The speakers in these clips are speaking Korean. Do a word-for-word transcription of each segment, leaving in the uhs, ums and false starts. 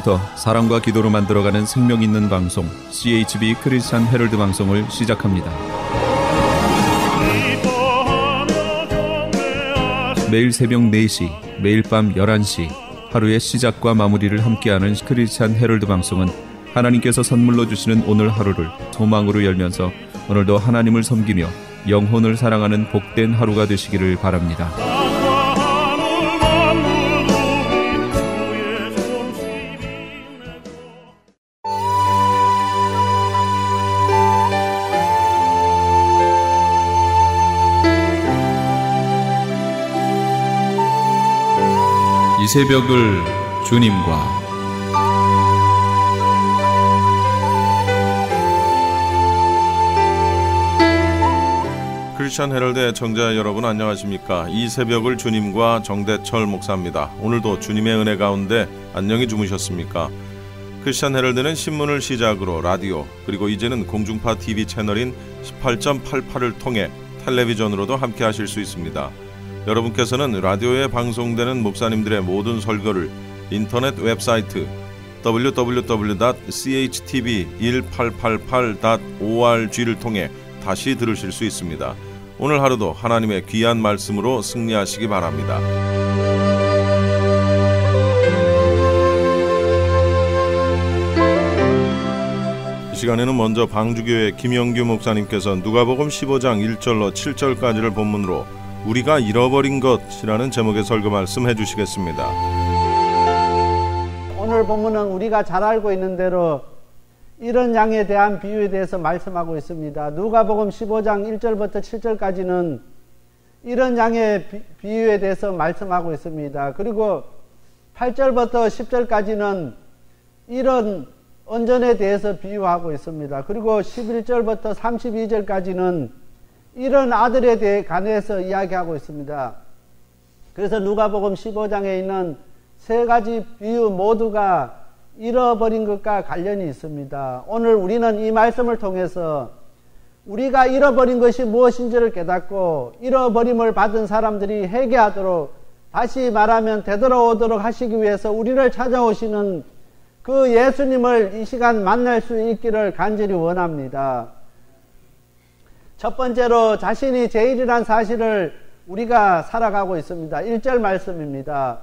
지금부터 사랑과 기도로 만들어가는 생명 있는 방송 씨에이치비 크리스찬 헤럴드 방송을 시작합니다. 매일 새벽 네 시, 매일 밤 열한 시 하루의 시작과 마무리를 함께하는 크리스찬 헤럴드 방송은 하나님께서 선물로 주시는 오늘 하루를 소망으로 열면서 오늘도 하나님을 섬기며 영혼을 사랑하는 복된 하루가 되시기를 바랍니다. 이 새벽을 주님과 크리스찬 헤럴드의 청자 여러분 안녕하십니까? 이 새벽을 주님과 정대철 목사입니다. 오늘도 주님의 은혜 가운데 안녕히 주무셨습니까? 크리스찬 헤럴드는 신문을 시작으로 라디오 그리고 이제는 공중파 티비 채널인 십팔 점 팔팔을 통해 텔레비전으로도 함께 하실 수 있습니다. 여러분께서는 라디오에 방송되는 목사님들의 모든 설교를 인터넷 웹사이트 더블유 더블유 더블유 닷 씨에이치티비 일팔팔팔 닷 오알지를 통해 다시 들으실 수 있습니다. 오늘 하루도 하나님의 귀한 말씀으로 승리하시기 바랍니다. 이 시간에는 먼저 방주교회 김영규 목사님께서 누가복음 십오 장 일 절로 칠 절까지를 본문으로 우리가 잃어버린 것이라는 제목의 설교 말씀 해주시겠습니다. 오늘 본문은 우리가 잘 알고 있는 대로 이런 양에 대한 비유에 대해서 말씀하고 있습니다. 누가복음 십오 장 일 절부터 칠 절까지는 이런 양의 비, 비유에 대해서 말씀하고 있습니다. 그리고 팔 절부터 십 절까지는 이런 언전에 대해서 비유하고 있습니다. 그리고 십일 절부터 삼십이 절까지는 이런 아들에 대해 관해서 이야기하고 있습니다. 그래서 누가복음 십오 장에 있는 세 가지 비유 모두가 잃어버린 것과 관련이 있습니다. 오늘 우리는 이 말씀을 통해서 우리가 잃어버린 것이 무엇인지를 깨닫고 잃어버림을 받은 사람들이 회개하도록, 다시 말하면 되돌아오도록 하시기 위해서 우리를 찾아오시는 그 예수님을 이 시간 만날 수 있기를 간절히 원합니다. 첫 번째로 자신이 죄인이란 사실을 우리가 살아가고 있습니다. 일 절 말씀입니다.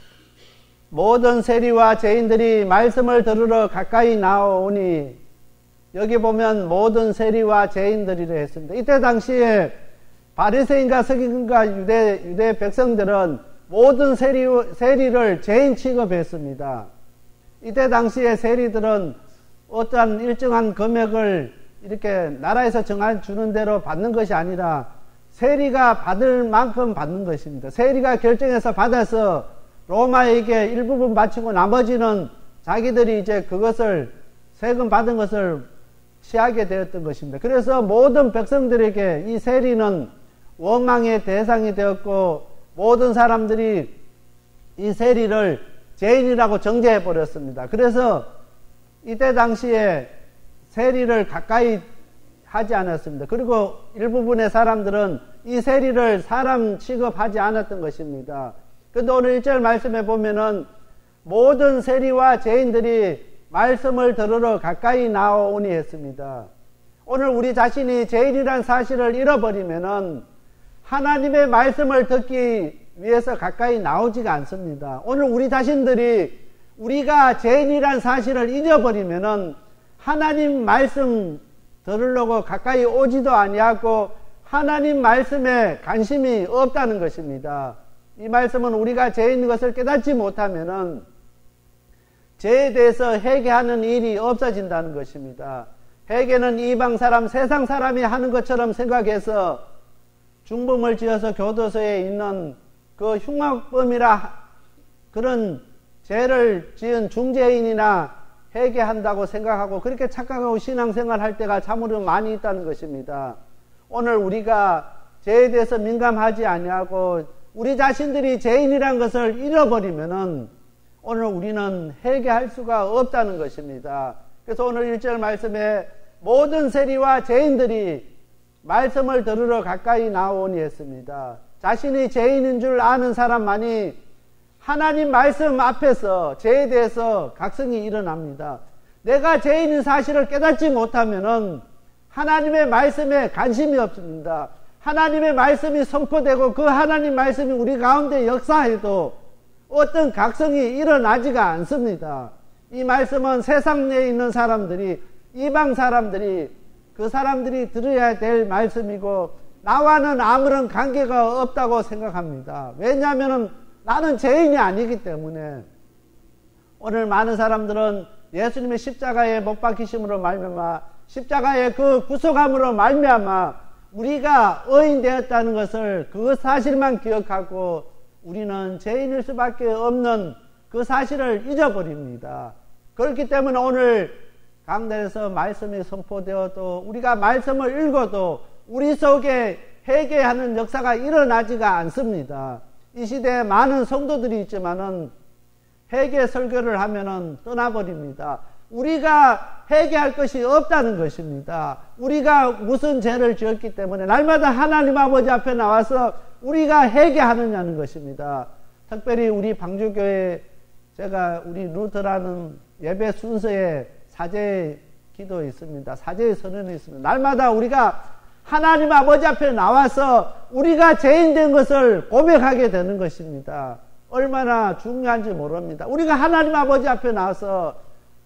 모든 세리와 죄인들이 말씀을 들으러 가까이 나오니, 여기 보면 모든 세리와 죄인들이라 했습니다. 이때 당시에 바리새인과 서기관과 유대, 유대 백성들은 모든 세리, 세리를 죄인 취급했습니다. 이때 당시에 세리들은 어떠한 일정한 금액을 이렇게 나라에서 정해주는 대로 받는 것이 아니라 세리가 받을 만큼 받는 것입니다. 세리가 결정해서 받아서 로마에게 일부분 바치고 나머지는 자기들이 이제 그것을 세금 받은 것을 취하게 되었던 것입니다. 그래서 모든 백성들에게 이 세리는 원망의 대상이 되었고 모든 사람들이 이 세리를 죄인이라고 정죄해 버렸습니다. 그래서 이때 당시에 세리를 가까이 하지 않았습니다. 그리고 일부분의 사람들은 이 세리를 사람 취급하지 않았던 것입니다. 그런데 오늘 일 절 말씀에 보면은 모든 세리와 죄인들이 말씀을 들으러 가까이 나오니 했습니다. 오늘 우리 자신이 죄인이란 사실을 잃어버리면은 하나님의 말씀을 듣기 위해서 가까이 나오지가 않습니다. 오늘 우리 자신들이 우리가 죄인이란 사실을 잊어버리면은 하나님 말씀 들으려고 가까이 오지도 아니하고 하나님 말씀에 관심이 없다는 것입니다. 이 말씀은 우리가 죄인 것을 깨닫지 못하면은 죄에 대해서 회개하는 일이 없어진다는 것입니다. 회개는 이방 사람, 세상 사람이 하는 것처럼 생각해서 중범을 지어서 교도소에 있는 그 흉악범이라 그런 죄를 지은 중죄인이나 회개한다고 생각하고 그렇게 착각하고 신앙생활 할 때가 참으로 많이 있다는 것입니다. 오늘 우리가 죄에 대해서 민감하지 아니하고 우리 자신들이 죄인이라는 것을 잃어버리면은 오늘 우리는 회개할 수가 없다는 것입니다. 그래서 오늘 일 절 말씀에 모든 세리와 죄인들이 말씀을 들으러 가까이 나오니 했습니다. 자신이 죄인인 줄 아는 사람만이 하나님 말씀 앞에서 죄에 대해서 각성이 일어납니다. 내가 죄인인 사실을 깨닫지 못하면은 하나님의 말씀에 관심이 없습니다. 하나님의 말씀이 선포되고 그 하나님 말씀이 우리 가운데 역사해도 어떤 각성이 일어나지가 않습니다. 이 말씀은 세상 내에 있는 사람들이, 이방 사람들이, 그 사람들이 들어야 될 말씀이고 나와는 아무런 관계가 없다고 생각합니다. 왜냐하면 나는 죄인이 아니기 때문에. 오늘 많은 사람들은 예수님의 십자가에 못 박히심으로 말미암아, 십자가의 그 구속함으로 말미암아 우리가 의인 되었다는 것을, 그 사실만 기억하고 우리는 죄인일 수밖에 없는 그 사실을 잊어버립니다. 그렇기 때문에 오늘 강단에서 말씀이 선포되어도, 우리가 말씀을 읽어도 우리 속에 회개하는 역사가 일어나지가 않습니다. 이 시대에 많은 성도들이 있지만은 회개 설교를 하면은 떠나버립니다. 우리가 회개할 것이 없다는 것입니다. 우리가 무슨 죄를 지었기 때문에 날마다 하나님 아버지 앞에 나와서 우리가 회개하느냐는 것입니다. 특별히 우리 방주교회, 제가 우리 루터라는 예배 순서에 사죄의 기도 있습니다. 사죄의 선언이 있습니다. 날마다 우리가 하나님 아버지 앞에 나와서 우리가 죄인 된 것을 고백하게 되는 것입니다. 얼마나 중요한지 모릅니다. 우리가 하나님 아버지 앞에 나와서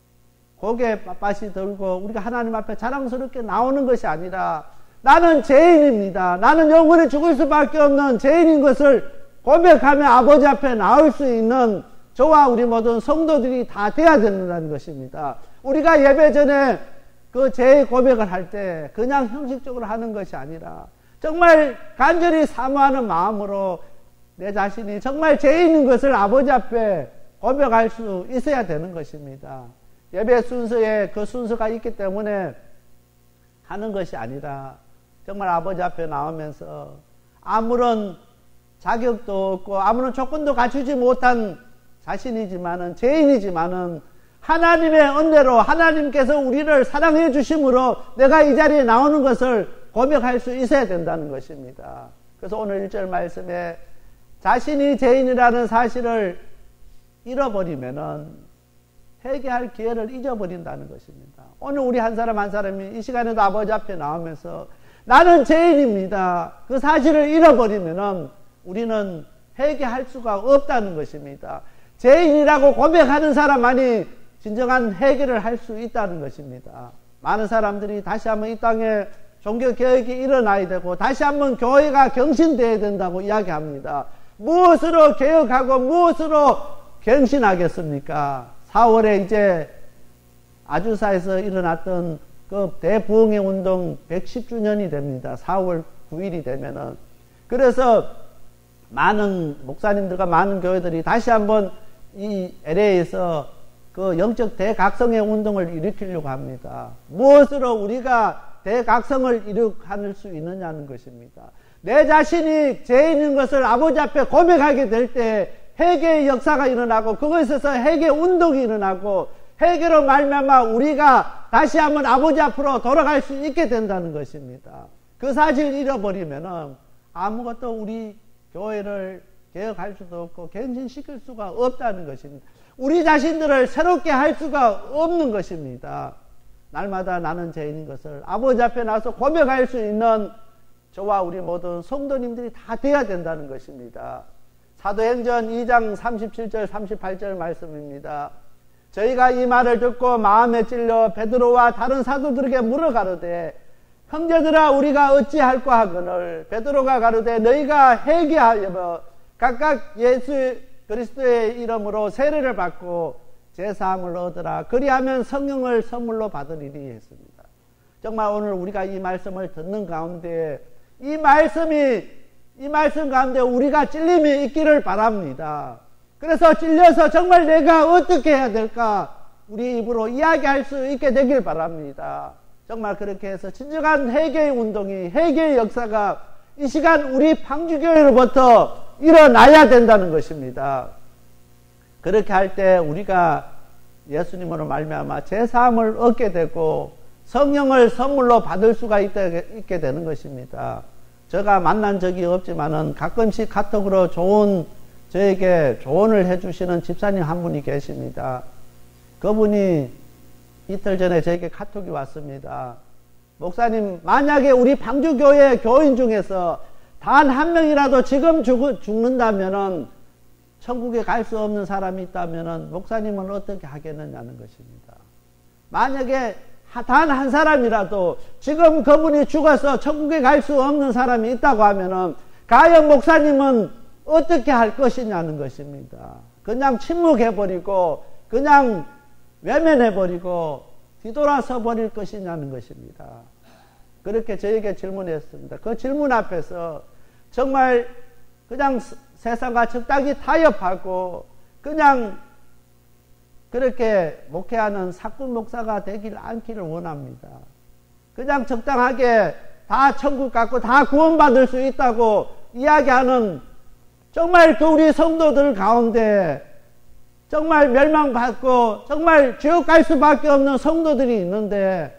고개 빳빳이 들고 우리가 하나님 앞에 자랑스럽게 나오는 것이 아니라, 나는 죄인입니다. 나는 영원히 죽을 수밖에 없는 죄인인 것을 고백하며 아버지 앞에 나올 수 있는 저와 우리 모든 성도들이 다 돼야 된다는 것입니다. 우리가 예배 전에 그 죄의 고백을 할 때 그냥 형식적으로 하는 것이 아니라 정말 간절히 사모하는 마음으로 내 자신이 정말 죄인인 것을 아버지 앞에 고백할 수 있어야 되는 것입니다. 예배 순서에 그 순서가 있기 때문에 하는 것이 아니라 정말 아버지 앞에 나오면서 아무런 자격도 없고 아무런 조건도 갖추지 못한 자신이지만은, 죄인이지만은 하나님의 은혜로 하나님께서 우리를 사랑해 주심으로 내가 이 자리에 나오는 것을 고백할 수 있어야 된다는 것입니다. 그래서 오늘 일 절 말씀에 자신이 죄인이라는 사실을 잃어버리면은 회개할 기회를 잊어버린다는 것입니다. 오늘 우리 한 사람 한 사람이 이 시간에도 아버지 앞에 나오면서 나는 죄인입니다, 그 사실을 잃어버리면은 우리는 회개할 수가 없다는 것입니다. 죄인이라고 고백하는 사람만이 진정한 회개를 할 수 있다는 것입니다. 많은 사람들이 다시 한번 이 땅에 종교개혁이 일어나야 되고 다시 한번 교회가 경신되어야 된다고 이야기합니다. 무엇으로 개혁하고 무엇으로 경신하겠습니까? 사월에 이제 아주사에서 일어났던 그 대부흥의 운동 백십 주년이 됩니다. 사월 구일이 되면은. 그래서 많은 목사님들과 많은 교회들이 다시 한번 이 엘에이에서 그 영적 대각성의 운동을 일으키려고 합니다. 무엇으로 우리가 대각성을 일으킬 수 있느냐는 것입니다. 내 자신이 죄인인 것을 아버지 앞에 고백하게 될 때 회개의 역사가 일어나고, 그것에서 회개 운동이 일어나고, 회개로 말미암아 우리가 다시 한번 아버지 앞으로 돌아갈 수 있게 된다는 것입니다. 그 사실을 잃어버리면은 아무것도 우리 교회를 개혁할 수도 없고 갱신시킬 수가 없다는 것입니다. 우리 자신들을 새롭게 할 수가 없는 것입니다. 날마다 나는 죄인인 것을 아버지 앞에 나서 고백할 수 있는 저와 우리 모든 성도님들이 다 돼야 된다는 것입니다. 사도행전 이 장 삼십칠 절 삼십팔 절 말씀입니다. 저희가 이 말을 듣고 마음에 찔려 베드로와 다른 사도들에게 물어가로되 형제들아 우리가 어찌할까 하거늘 베드로가 가로되 너희가 회개하여 각각 예수 그리스도의 이름으로 세례를 받고 제사함을 얻으라. 그리하면 성령을 선물로 받으리니 했습니다. 정말 오늘 우리가 이 말씀을 듣는 가운데 이 말씀이 이 말씀 가운데 우리가 찔림이 있기를 바랍니다. 그래서 찔려서 정말 내가 어떻게 해야 될까 우리 입으로 이야기할 수 있게 되길 바랍니다. 정말 그렇게 해서 진정한 회개의 운동이, 회개의 역사가 이 시간 우리 방주교회로부터 일어나야 된다는 것입니다. 그렇게 할 때 우리가 예수님으로 말미암아 제사함을 얻게 되고 성령을 선물로 받을 수가 있게 되는 것입니다. 제가 만난 적이 없지만은 가끔씩 카톡으로 좋은 저에게 조언을 해주시는 집사님 한 분이 계십니다. 그분이 이틀 전에 저에게 카톡이 왔습니다. 목사님, 만약에 우리 방주교회 교인 중에서 단 한 명이라도 지금 죽, 죽는다면은 천국에 갈 수 없는 사람이 있다면은 목사님은 어떻게 하겠느냐는 것입니다. 만약에 단 한 사람이라도 지금 그분이 죽어서 천국에 갈 수 없는 사람이 있다고 하면은 과연 목사님은 어떻게 할 것이냐는 것입니다. 그냥 침묵해버리고 그냥 외면해버리고 뒤돌아서 버릴 것이냐는 것입니다. 그렇게 저에게 질문했습니다. 그 질문 앞에서 정말 그냥 세상과 적당히 타협하고 그냥 그렇게 목회하는 사꾼 목사가 되길 않기를 원합니다. 그냥 적당하게 다 천국 갖고 다 구원받을 수 있다고 이야기하는 정말 그 우리 성도들 가운데 정말 멸망받고 정말 지옥 갈 수밖에 없는 성도들이 있는데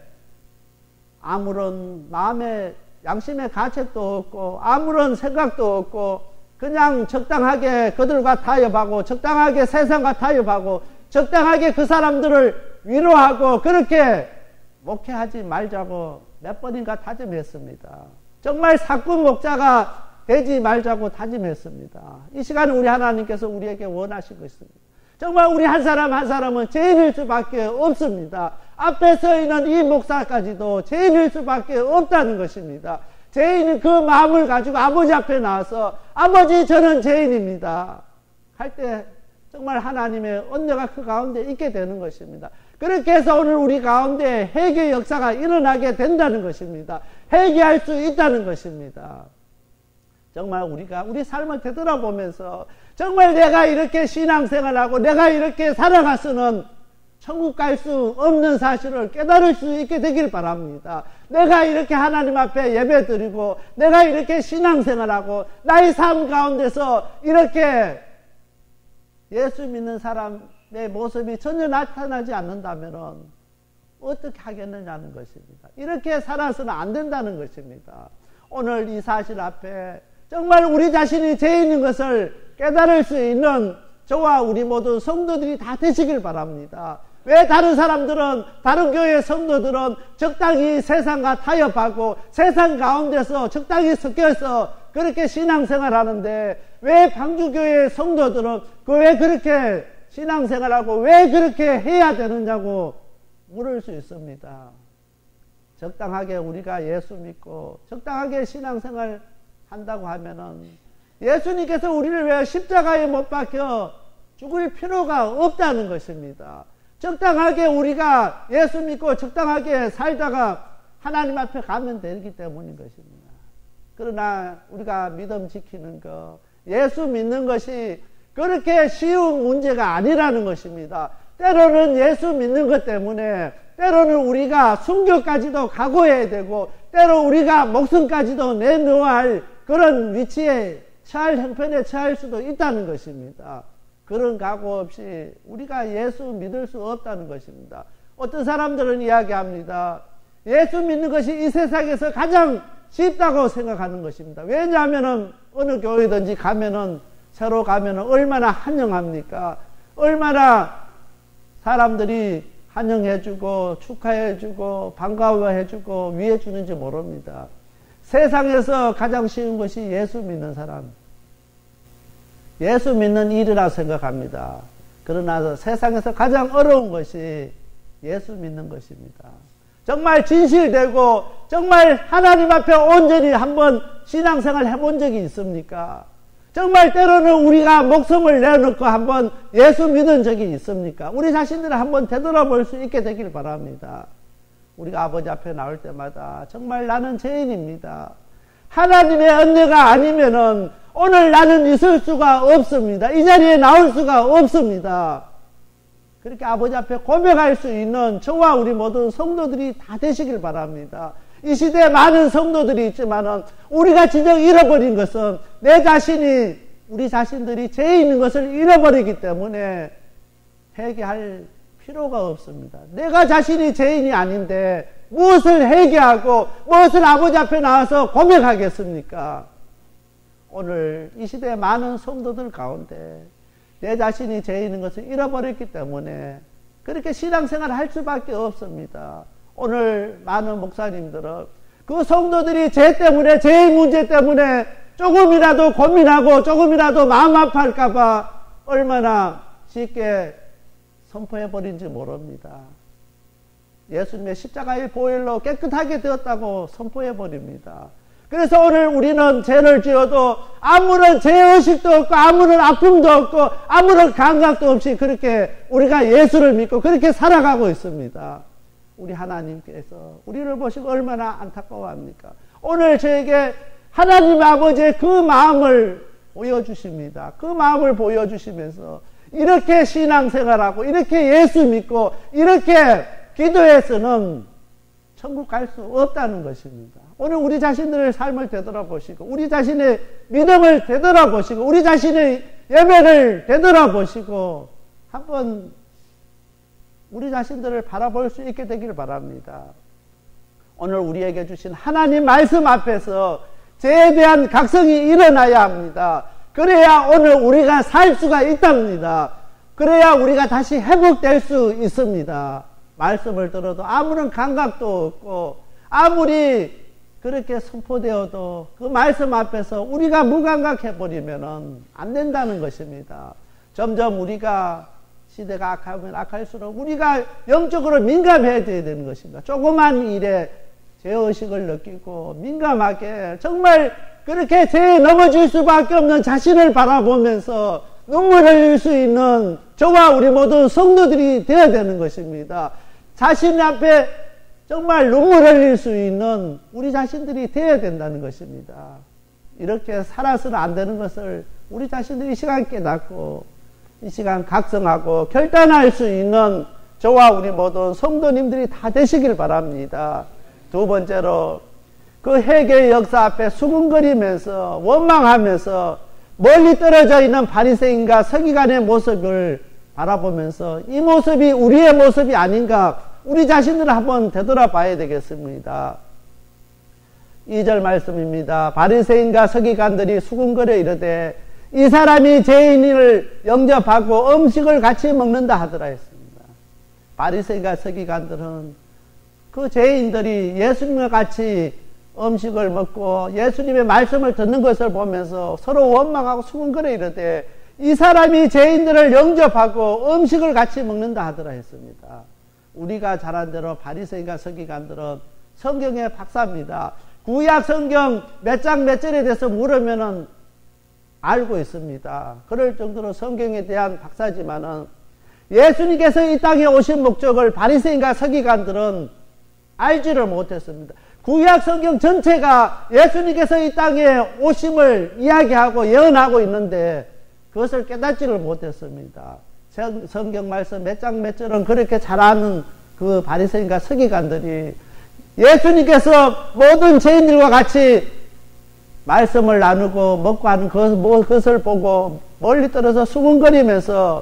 아무런 마음의 양심의 가책도 없고 아무런 생각도 없고 그냥 적당하게 그들과 타협하고 적당하게 세상과 타협하고 적당하게 그 사람들을 위로하고 그렇게 목회하지 말자고 몇 번인가 다짐했습니다. 정말 사꾼 목자가 되지 말자고 다짐했습니다. 이 시간에 우리 하나님께서 우리에게 원하시고 있습니다. 정말 우리 한 사람 한 사람은 죄인일 수밖에 없습니다. 앞에 서 있는 이 목사까지도 죄인일 수밖에 없다는 것입니다. 죄인이 그 마음을 가지고 아버지 앞에 나와서 아버지 저는 죄인입니다 할 때 정말 하나님의 은혜가 그 가운데 있게 되는 것입니다. 그렇게 해서 오늘 우리 가운데 회개 역사가 일어나게 된다는 것입니다. 회개할 수 있다는 것입니다. 정말 우리가 우리 삶을 되돌아보면서 정말 내가 이렇게 신앙생활하고 내가 이렇게 살아가서는 천국 갈 수 없는 사실을 깨달을 수 있게 되길 바랍니다. 내가 이렇게 하나님 앞에 예배 드리고 내가 이렇게 신앙생활하고 나의 삶 가운데서 이렇게 예수 믿는 사람의 모습이 전혀 나타나지 않는다면 어떻게 하겠느냐는 것입니다. 이렇게 살아서는 안 된다는 것입니다. 오늘 이 사실 앞에 정말 우리 자신이 죄인인 것을 깨달을 수 있는 저와 우리 모두 성도들이 다 되시길 바랍니다. 왜 다른 사람들은 다른 교회 성도들은 적당히 세상과 타협하고 세상 가운데서 적당히 섞여서 그렇게 신앙생활하는데 왜 방주교회 성도들은 그 왜 그렇게 신앙생활하고 왜 그렇게 해야 되느냐고 물을 수 있습니다. 적당하게 우리가 예수 믿고 적당하게 신앙생활 한다고 하면은 예수님께서 우리를 왜 십자가에 못 박혀 죽을 필요가 없다는 것입니다. 적당하게 우리가 예수 믿고 적당하게 살다가 하나님 앞에 가면 되기 때문인 것입니다. 그러나 우리가 믿음 지키는 것, 예수 믿는 것이 그렇게 쉬운 문제가 아니라는 것입니다. 때로는 예수 믿는 것 때문에 때로는 우리가 순교까지도 각오해야 되고 때로 우리가 목숨까지도 내놓아야 할 그런 위치에 처할 형편에 처할 수도 있다는 것입니다. 그런 각오 없이 우리가 예수 믿을 수 없다는 것입니다. 어떤 사람들은 이야기합니다. 예수 믿는 것이 이 세상에서 가장 쉽다고 생각하는 것입니다. 왜냐하면 어느 교회든지 가면은 새로 가면은 얼마나 환영합니까? 얼마나 사람들이 환영해주고 축하해주고 반가워해주고 위해주는지 모릅니다. 세상에서 가장 쉬운 것이 예수 믿는 사람, 예수 믿는 일이라 생각합니다. 그러나 세상에서 가장 어려운 것이 예수 믿는 것입니다. 정말 진실되고 정말 하나님 앞에 온전히 한번 신앙생활 해본 적이 있습니까? 정말 때로는 우리가 목숨을 내놓고 한번 예수 믿은 적이 있습니까? 우리 자신들을 한번 되돌아볼 수 있게 되길 바랍니다. 우리가 아버지 앞에 나올 때마다 정말 나는 죄인입니다. 하나님의 은혜가 아니면은 오늘 나는 있을 수가 없습니다. 이 자리에 나올 수가 없습니다. 그렇게 아버지 앞에 고백할 수 있는 저와 우리 모든 성도들이 다 되시길 바랍니다. 이 시대에 많은 성도들이 있지만은 우리가 진정 잃어버린 것은 내 자신이 우리 자신들이 죄인인 것을 잃어버리기 때문에 회개할 필요가 없습니다. 내가 자신이 죄인이 아닌데 무엇을 회개하고 무엇을 아버지 앞에 나와서 고백하겠습니까? 오늘 이 시대의 많은 성도들 가운데 내 자신이 죄 있는 것을 잃어버렸기 때문에 그렇게 신앙생활을 할 수밖에 없습니다. 오늘 많은 목사님들은 그 성도들이 죄 때문에, 죄의 문제 때문에 조금이라도 고민하고 조금이라도 마음 아파할까봐 얼마나 쉽게 선포해버린지 모릅니다. 예수님의 십자가의 보혈로 깨끗하게 되었다고 선포해버립니다. 그래서 오늘 우리는 죄를 지어도 아무런 죄의식도 없고 아무런 아픔도 없고 아무런 감각도 없이 그렇게 우리가 예수를 믿고 그렇게 살아가고 있습니다. 우리 하나님께서 우리를 보시고 얼마나 안타까워합니까? 오늘 저에게 하나님 아버지의 그 마음을 보여주십니다. 그 마음을 보여주시면서 이렇게 신앙생활하고 이렇게 예수 믿고 이렇게 기도해서는 천국 갈 수 없다는 것입니다. 오늘 우리 자신들의 삶을 되돌아보시고 우리 자신의 믿음을 되돌아보시고 우리 자신의 예배를 되돌아보시고 한번 우리 자신들을 바라볼 수 있게 되기를 바랍니다. 오늘 우리에게 주신 하나님 말씀 앞에서 죄에 대한 각성이 일어나야 합니다. 그래야 오늘 우리가 살 수가 있답니다. 그래야 우리가 다시 회복될 수 있습니다. 말씀을 들어도 아무런 감각도 없고 아무리 그렇게 선포되어도 그 말씀 앞에서 우리가 무감각해버리면 안 된다는 것입니다. 점점 우리가 시대가 악하면 악할수록 우리가 영적으로 민감해야 되는 것입니다. 조그만 일에 죄의식을 느끼고 민감하게 정말 그렇게 죄에 넘어질 수밖에 없는 자신을 바라보면서 눈물 흘릴 수 있는 저와 우리 모든 성도들이 되어야 되는 것입니다. 자신 앞에 정말 눈물 흘릴 수 있는 우리 자신들이 되어야 된다는 것입니다. 이렇게 살아서는 안 되는 것을 우리 자신들이 이 시간 깨닫고 이 시간 각성하고 결단할 수 있는 저와 우리 모든 성도님들이 다 되시길 바랍니다. 두 번째로 그 회개의 역사 앞에 수군거리면서 원망하면서 멀리 떨어져 있는 바리새인과 서기관의 모습을 바라보면서 이 모습이 우리의 모습이 아닌가 우리 자신들을 한번 되돌아봐야 되겠습니다. 이 절 말씀입니다. 바리새인과 서기관들이 수군거려 이르되 이 사람이 죄인을 영접하고 음식을 같이 먹는다 하더라 했습니다. 바리새인과 서기관들은 그 죄인들이 예수님과 같이 음식을 먹고 예수님의 말씀을 듣는 것을 보면서 서로 원망하고 수군거려 이르되 이 사람이 죄인들을 영접하고 음식을 같이 먹는다 하더라 했습니다. 우리가 잘 아는 대로 바리새인과 서기관들은 성경의 박사입니다. 구약 성경 몇 장 몇 절에 대해서 물으면은 알고 있습니다. 그럴 정도로 성경에 대한 박사지만은 예수님께서 이 땅에 오신 목적을 바리새인과 서기관들은 알지를 못했습니다. 구약 성경 전체가 예수님께서 이 땅에 오심을 이야기하고 예언하고 있는데 그것을 깨닫지를 못했습니다. 성경 말씀 몇 장 몇 절은 그렇게 잘 아는 그 바리새인과 서기관들이 예수님께서 모든 죄인들과 같이 말씀을 나누고 먹고 하는 그것을 보고 멀리 떨어져 수군거리면서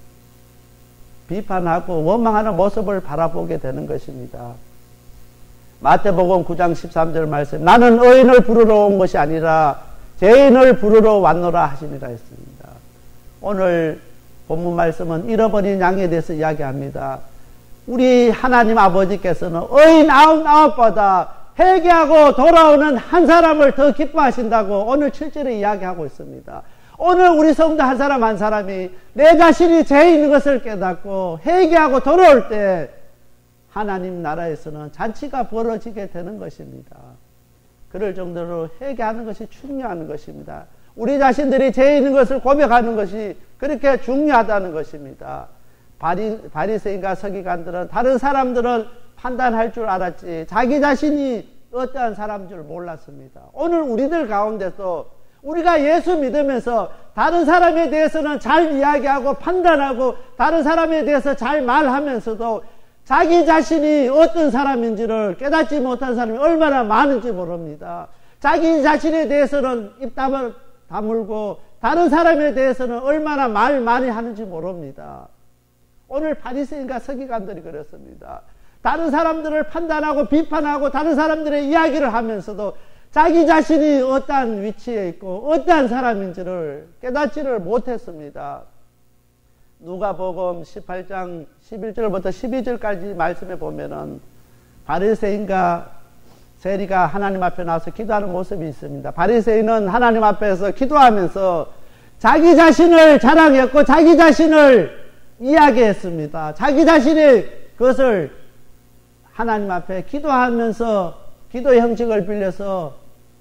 비판하고 원망하는 모습을 바라보게 되는 것입니다. 마태복음 구 장 십삼 절 말씀 나는 의인을 부르러 온 것이 아니라 죄인을 부르러 왔노라 하시니라 했습니다. 오늘 본문 말씀은 잃어버린 양에 대해서 이야기합니다. 우리 하나님 아버지께서는 의인 아홉 아홉보다 회개하고 돌아오는 한 사람을 더 기뻐하신다고 오늘 칠 절에 이야기하고 있습니다. 오늘 우리 성도 한 사람 한 사람이 내 자신이 죄 있는 것을 깨닫고 회개하고 돌아올 때 하나님 나라에서는 잔치가 벌어지게 되는 것입니다. 그럴 정도로 회개하는 것이 중요한 것입니다. 우리 자신들이 죄 있는 것을 고백하는 것이 그렇게 중요하다는 것입니다. 바리, 바리새인과 서기관들은 다른 사람들은 판단할 줄 알았지 자기 자신이 어떠한 사람인 줄 몰랐습니다. 오늘 우리들 가운데서 우리가 예수 믿으면서 다른 사람에 대해서는 잘 이야기하고 판단하고 다른 사람에 대해서 잘 말하면서도 자기 자신이 어떤 사람인지를 깨닫지 못한 사람이 얼마나 많은지 모릅니다. 자기 자신에 대해서는 입담을 다물고 다른 사람에 대해서는 얼마나 말 많이 하는지 모릅니다. 오늘 바리새인과 서기관들이 그랬습니다. 다른 사람들을 판단하고 비판하고 다른 사람들의 이야기를 하면서도 자기 자신이 어떠한 위치에 있고 어떠한 사람인지를 깨닫지를 못했습니다. 누가복음 십팔 장 십일 절부터 십이 절까지 말씀해 보면은 바리새인과 세리가 하나님 앞에 나와서 기도하는 모습이 있습니다. 바리새인은 하나님 앞에서 기도하면서 자기 자신을 자랑했고 자기 자신을 이야기했습니다. 자기 자신이 그것을 하나님 앞에 기도하면서 기도의 형식을 빌려서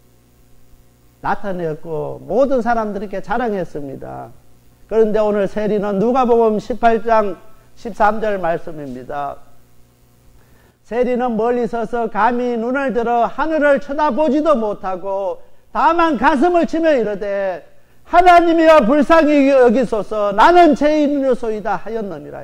나타내었고 모든 사람들에게 자랑했습니다. 그런데 오늘 세리는 누가복음 십팔 장 십삼 절 말씀입니다. 세리는 멀리 서서 감히 눈을 들어 하늘을 쳐다보지도 못하고 다만 가슴을 치며 이르되 하나님이여 불쌍히 여기소서 나는 죄인이로소이다 하였느니라.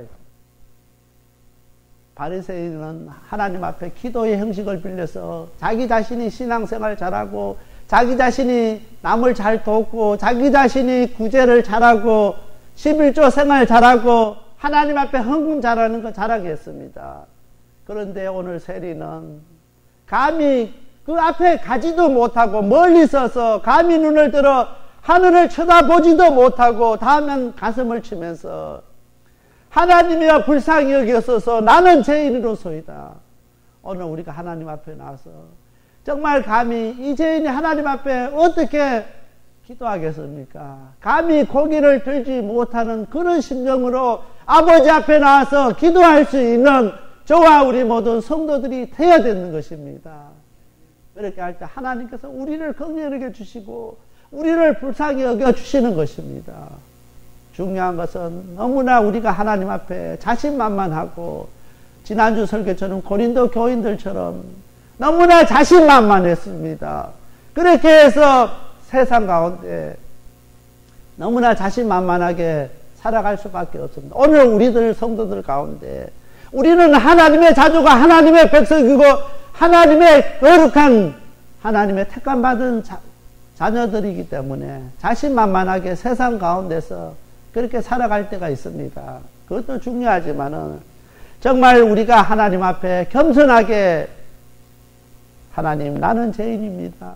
바리새인은 하나님 앞에 기도의 형식을 빌려서 자기 자신이 신앙생활 잘하고 자기 자신이 남을 잘 돕고 자기 자신이 구제를 잘하고 십일조 생활 잘하고 하나님 앞에 헌금 잘하는 거 자랑했습니다. 그런데 오늘 세리는 감히 그 앞에 가지도 못하고 멀리 서서 감히 눈을 들어 하늘을 쳐다보지도 못하고 다만 가슴을 치면서 하나님이여 불쌍히 여기소서 나는 죄인으로소이다. 오늘 우리가 하나님 앞에 나와서 정말 감히 이 죄인이 하나님 앞에 어떻게 기도하겠습니까? 감히 고개를 들지 못하는 그런 심정으로 아버지 앞에 나와서 기도할 수 있는 저와 우리 모든 성도들이 되어야 되는 것입니다. 그렇게 할 때 하나님께서 우리를 긍휼하게 주시고 우리를 불쌍히 여겨 주시는 것입니다. 중요한 것은 너무나 우리가 하나님 앞에 자신만만하고 지난주 설교처럼 고린도 교인들처럼 너무나 자신만만했습니다. 그렇게 해서 세상 가운데 너무나 자신만만하게 살아갈 수밖에 없습니다. 오늘 우리들 성도들 가운데 우리는 하나님의 자녀가 하나님의 백성이고 하나님의 거룩한 하나님의 택함받은 자, 자녀들이기 때문에 자신만만하게 세상 가운데서 그렇게 살아갈 때가 있습니다. 그것도 중요하지만은 정말 우리가 하나님 앞에 겸손하게 하나님 나는 죄인입니다.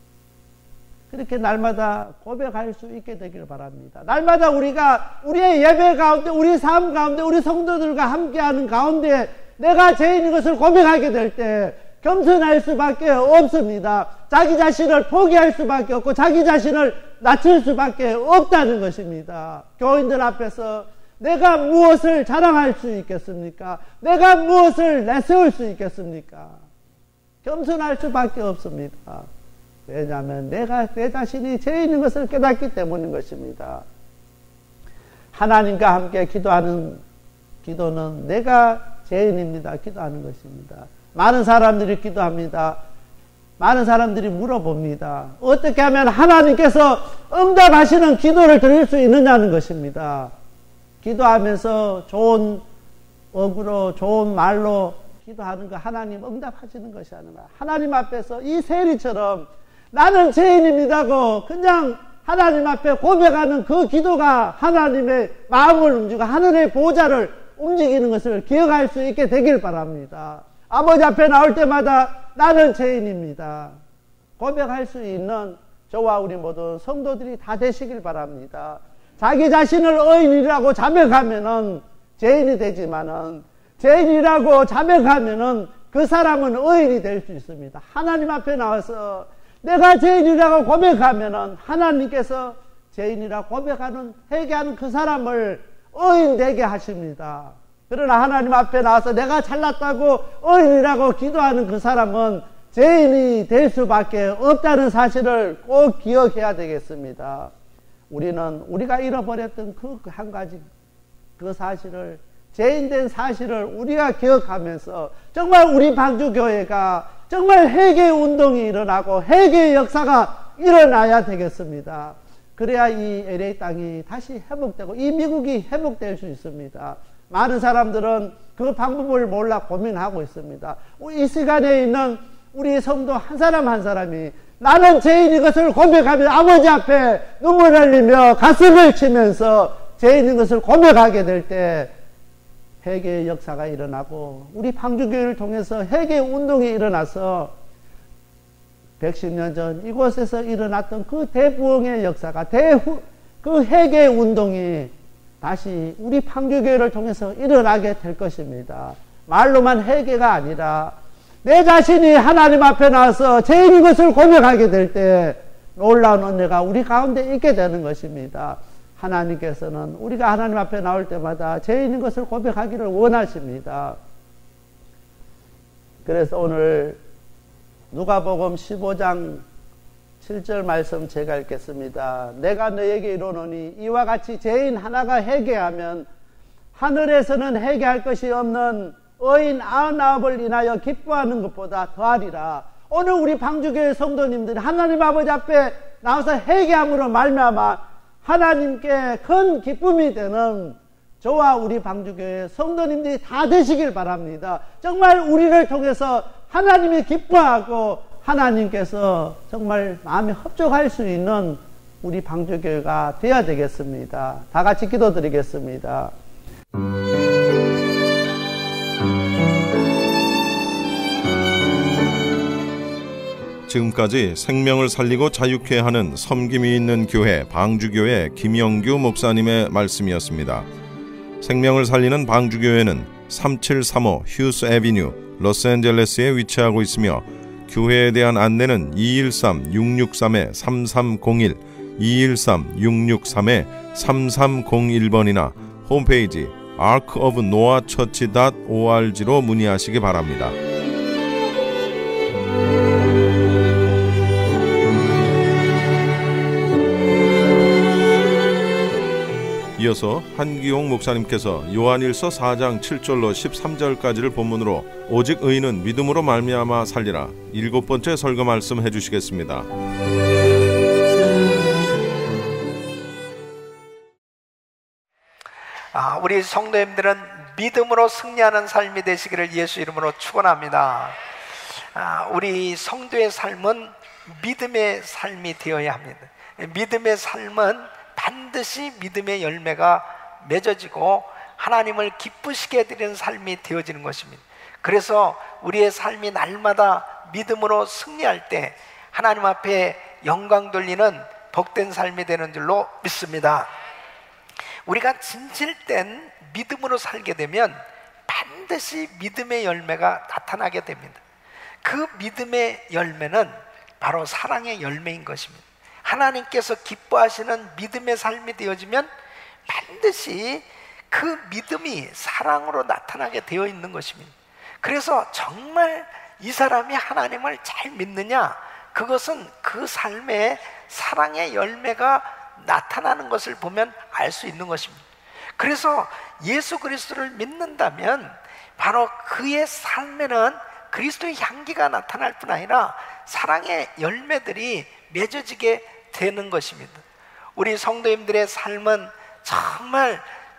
그렇게 날마다 고백할 수 있게 되기를 바랍니다. 날마다 우리가 우리의 예배 가운데 우리 삶 가운데 우리 성도들과 함께하는 가운데 내가 죄인인 것을 고백하게 될 때 겸손할 수밖에 없습니다. 자기 자신을 포기할 수밖에 없고 자기 자신을 낮출 수밖에 없다는 것입니다. 교인들 앞에서 내가 무엇을 자랑할 수 있겠습니까? 내가 무엇을 내세울 수 있겠습니까? 겸손할 수밖에 없습니다. 왜냐하면 내가 내 자신이 죄인인 것을 깨닫기 때문인 것입니다. 하나님과 함께 기도하는 기도는 내가 죄인입니다. 기도하는 것입니다. 많은 사람들이 기도합니다. 많은 사람들이 물어봅니다. 어떻게 하면 하나님께서 응답하시는 기도를 드릴 수 있느냐는 것입니다. 기도하면서 좋은 어구로 좋은 말로 기도하는 거 하나님 응답하시는 것이 아니라 하나님 앞에서 이 세리처럼 나는 죄인입니다고 그냥 하나님 앞에 고백하는 그 기도가 하나님의 마음을 움직이고 하늘의 보좌를 움직이는 것을 기억할 수 있게 되길 바랍니다. 아버지 앞에 나올 때마다 나는 죄인입니다. 고백할 수 있는 저와 우리 모든 성도들이 다 되시길 바랍니다. 자기 자신을 의인이라고 자백하면은 죄인이 되지만은 죄인이라고 자백하면은 그 사람은 의인이 될 수 있습니다. 하나님 앞에 나와서 내가 죄인이라고 고백하면은 하나님께서 죄인이라고 고백하는 회개하는 그 사람을 의인 되게 하십니다. 그러나 하나님 앞에 나와서 내가 잘났다고 의인이라고 기도하는 그 사람은 죄인이 될 수밖에 없다는 사실을 꼭 기억해야 되겠습니다. 우리는 우리가 잃어버렸던 그 한 가지 그 사실을 죄인된 사실을 우리가 기억하면서 정말 우리 방주교회가 정말 회개 운동이 일어나고 회개의 역사가 일어나야 되겠습니다. 그래야 이 엘에이 땅이 다시 회복되고 이 미국이 회복될 수 있습니다. 많은 사람들은 그 방법을 몰라 고민하고 있습니다. 이 시간에 있는 우리 성도 한 사람 한 사람이 나는 죄인인 것을 고백하며 아버지 앞에 눈물 흘리며 가슴을 치면서 죄인인 것을 고백하게 될 때 회개의 역사가 일어나고 우리 방주교회를 통해서 회개 운동이 일어나서 백십 년 전 이곳에서 일어났던 그 대부흥의 역사가, 대후, 그 회개 운동이 다시 우리 방주교회를 통해서 일어나게 될 것입니다. 말로만 회개가 아니라 내 자신이 하나님 앞에 나와서 죄인인 것을 고백하게 될 때 놀라운 은혜가 우리 가운데 있게 되는 것입니다. 하나님께서는 우리가 하나님 앞에 나올 때마다 죄인인 것을 고백하기를 원하십니다. 그래서 오늘 누가복음 십오 장 칠 절 말씀 제가 읽겠습니다. 내가 너에게 이르노니 이와 같이 죄인 하나가 회개하면 하늘에서는 회개할 것이 없는 의인 아흔아홉을 인하여 기뻐하는 것보다 더하리라. 오늘 우리 방주교회 성도님들이 하나님 아버지 앞에 나와서 회개함으로 말미암아 하나님께 큰 기쁨이 되는 저와 우리 방주교회 성도님들이 다 되시길 바랍니다. 정말 우리를 통해서 하나님이 기뻐하고 하나님께서 정말 마음에 흡족할 수 있는 우리 방주교회가 되어야 되겠습니다. 다 같이 기도드리겠습니다. 지금까지 생명을 살리고 자유케 하는 섬김이 있는 교회 방주교회 김영규 목사님의 말씀이었습니다. 생명을 살리는 방주교회는 삼칠삼오 휴스 애비뉴 로스앤젤레스에 위치하고 있으며 교회에 대한 안내는 이일삼 육육삼 삼삼공일 이일삼 육육삼 삼삼공일 번이나 홈페이지 아크 오브 노아 처치 닷 오알지로 문의하시기 바랍니다. 이어서 한기용 목사님께서 요한일서 사 장 칠 절로 십삼 절까지를 본문으로 오직 의인은 믿음으로 말미암아 살리라 일곱 번째 설교 말씀 해주시겠습니다. 아, 우리 성도님들은 믿음으로 승리하는 삶이 되시기를 예수 이름으로 축원합니다. 아, 우리 성도의 삶은 믿음의 삶이 되어야 합니다. 믿음의 삶은 반드시 믿음의 열매가 맺어지고 하나님을 기쁘시게 해드리는 삶이 되어지는 것입니다. 그래서 우리의 삶이 날마다 믿음으로 승리할 때 하나님 앞에 영광 돌리는 복된 삶이 되는 줄로 믿습니다. 우리가 진실된 믿음으로 살게 되면 반드시 믿음의 열매가 나타나게 됩니다. 그 믿음의 열매는 바로 사랑의 열매인 것입니다. 하나님께서 기뻐하시는 믿음의 삶이 되어지면 반드시 그 믿음이 사랑으로 나타나게 되어 있는 것입니다. 그래서 정말 이 사람이 하나님을 잘 믿느냐, 그것은 그 삶에 사랑의 열매가 나타나는 것을 보면 알 수 있는 것입니다. 그래서 예수 그리스도를 믿는다면 바로 그의 삶에는 그리스도의 향기가 나타날 뿐 아니라 사랑의 열매들이 맺어지게 되는 것입니다. 우리 성도님들의 삶은 정말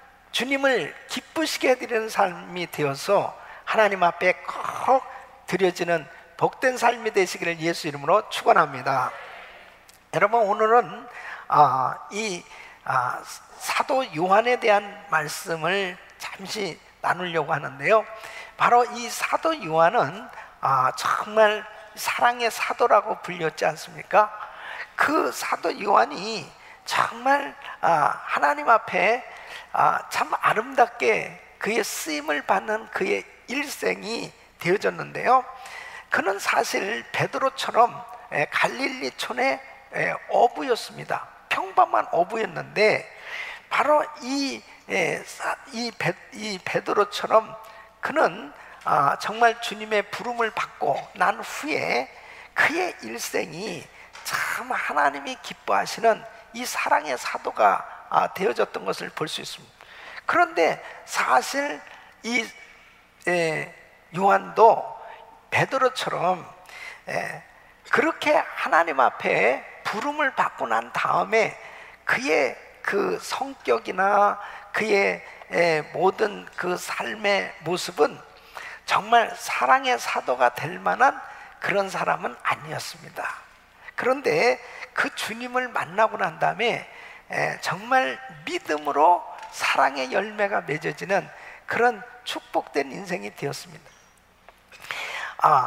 주님을 기쁘시게 해드리는 삶이 되어서 하나님 앞에 꼭 드려지는 복된 삶이 되시기를 예수 이름으로 축원합니다. 여러분, 오늘은 아, 이 아, 사도 요한에 대한 말씀을 잠시 나누려고 하는데요. 바로 이 사도 요한은 아, 정말 사랑의 사도라고 불렸지 않습니까? 그 사도 요한이 정말 아, 하나님 앞에 아, 참 아름답게 그의 쓰임을 받는 그의 일생이 되어졌는데요. 그는 사실 베드로처럼 에, 갈릴리촌의 에, 어부였습니다. 평범한 어부였는데 바로 이, 에, 이, 베, 이 베드로처럼 그는 아, 정말 주님의 부름을 받고 난 후에 그의 일생이 참 하나님이 기뻐하시는 이 사랑의 사도가 아, 되어졌던 것을 볼 수 있습니다. 그런데 사실 이 에, 요한도 베드로처럼 에, 그렇게 하나님 앞에 부름을 받고 난 다음에 그의 그 성격이나 그의 에, 모든 그 삶의 모습은 정말 사랑의 사도가 될 만한 그런 사람은 아니었습니다. 그런데 그 주님을 만나고 난 다음에 에, 정말 믿음으로 사랑의 열매가 맺어지는 그런 축복된 인생이 되었습니다. 아,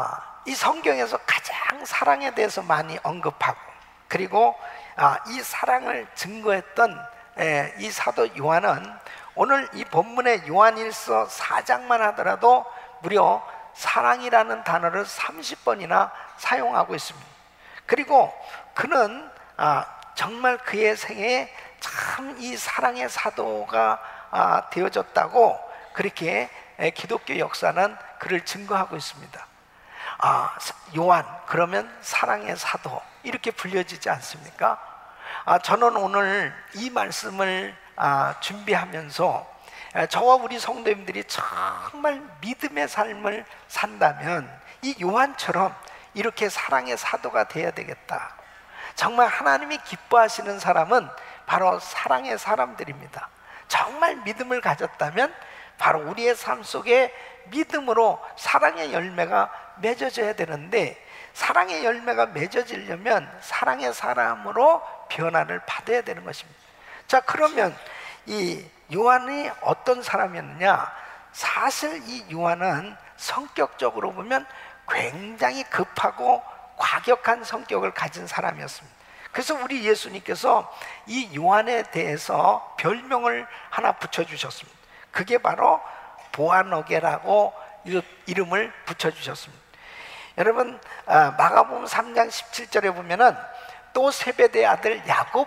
이 성경에서 가장 사랑에 대해서 많이 언급하고, 그리고 아, 이 사랑을 증거했던 에, 이 사도 요한은 오늘 이 본문의 요한일서 사 장만 하더라도 무려 사랑이라는 단어를 삼십 번이나 사용하고 있습니다. 그리고 그는 아, 정말 그의 생애에 참 이 사랑의 사도가 아, 되어졌다고 그렇게 에, 기독교 역사는 그를 증거하고 있습니다. 아, 요한 그러면 사랑의 사도 이렇게 불려지지 않습니까? 아, 저는 오늘 이 말씀을 아, 준비하면서 아, 저와 우리 성도님들이 정말 믿음의 삶을 산다면 이 요한처럼 이렇게 사랑의 사도가 되어야 되겠다. 정말 하나님이 기뻐하시는 사람은 바로 사랑의 사람들입니다. 정말 믿음을 가졌다면 바로 우리의 삶 속에 믿음으로 사랑의 열매가 맺어져야 되는데, 사랑의 열매가 맺어지려면 사랑의 사람으로 변화를 받아야 되는 것입니다. 자, 그러면 이 요한이 어떤 사람이었느냐? 사실 이 요한은 성격적으로 보면 굉장히 급하고 과격한 성격을 가진 사람이었습니다. 그래서 우리 예수님께서 이 요한에 대해서 별명을 하나 붙여주셨습니다. 그게 바로 보아너게라고 이름을 붙여주셨습니다. 여러분, 마가복음 삼 장 십칠 절에 보면은 또 세베대의 아들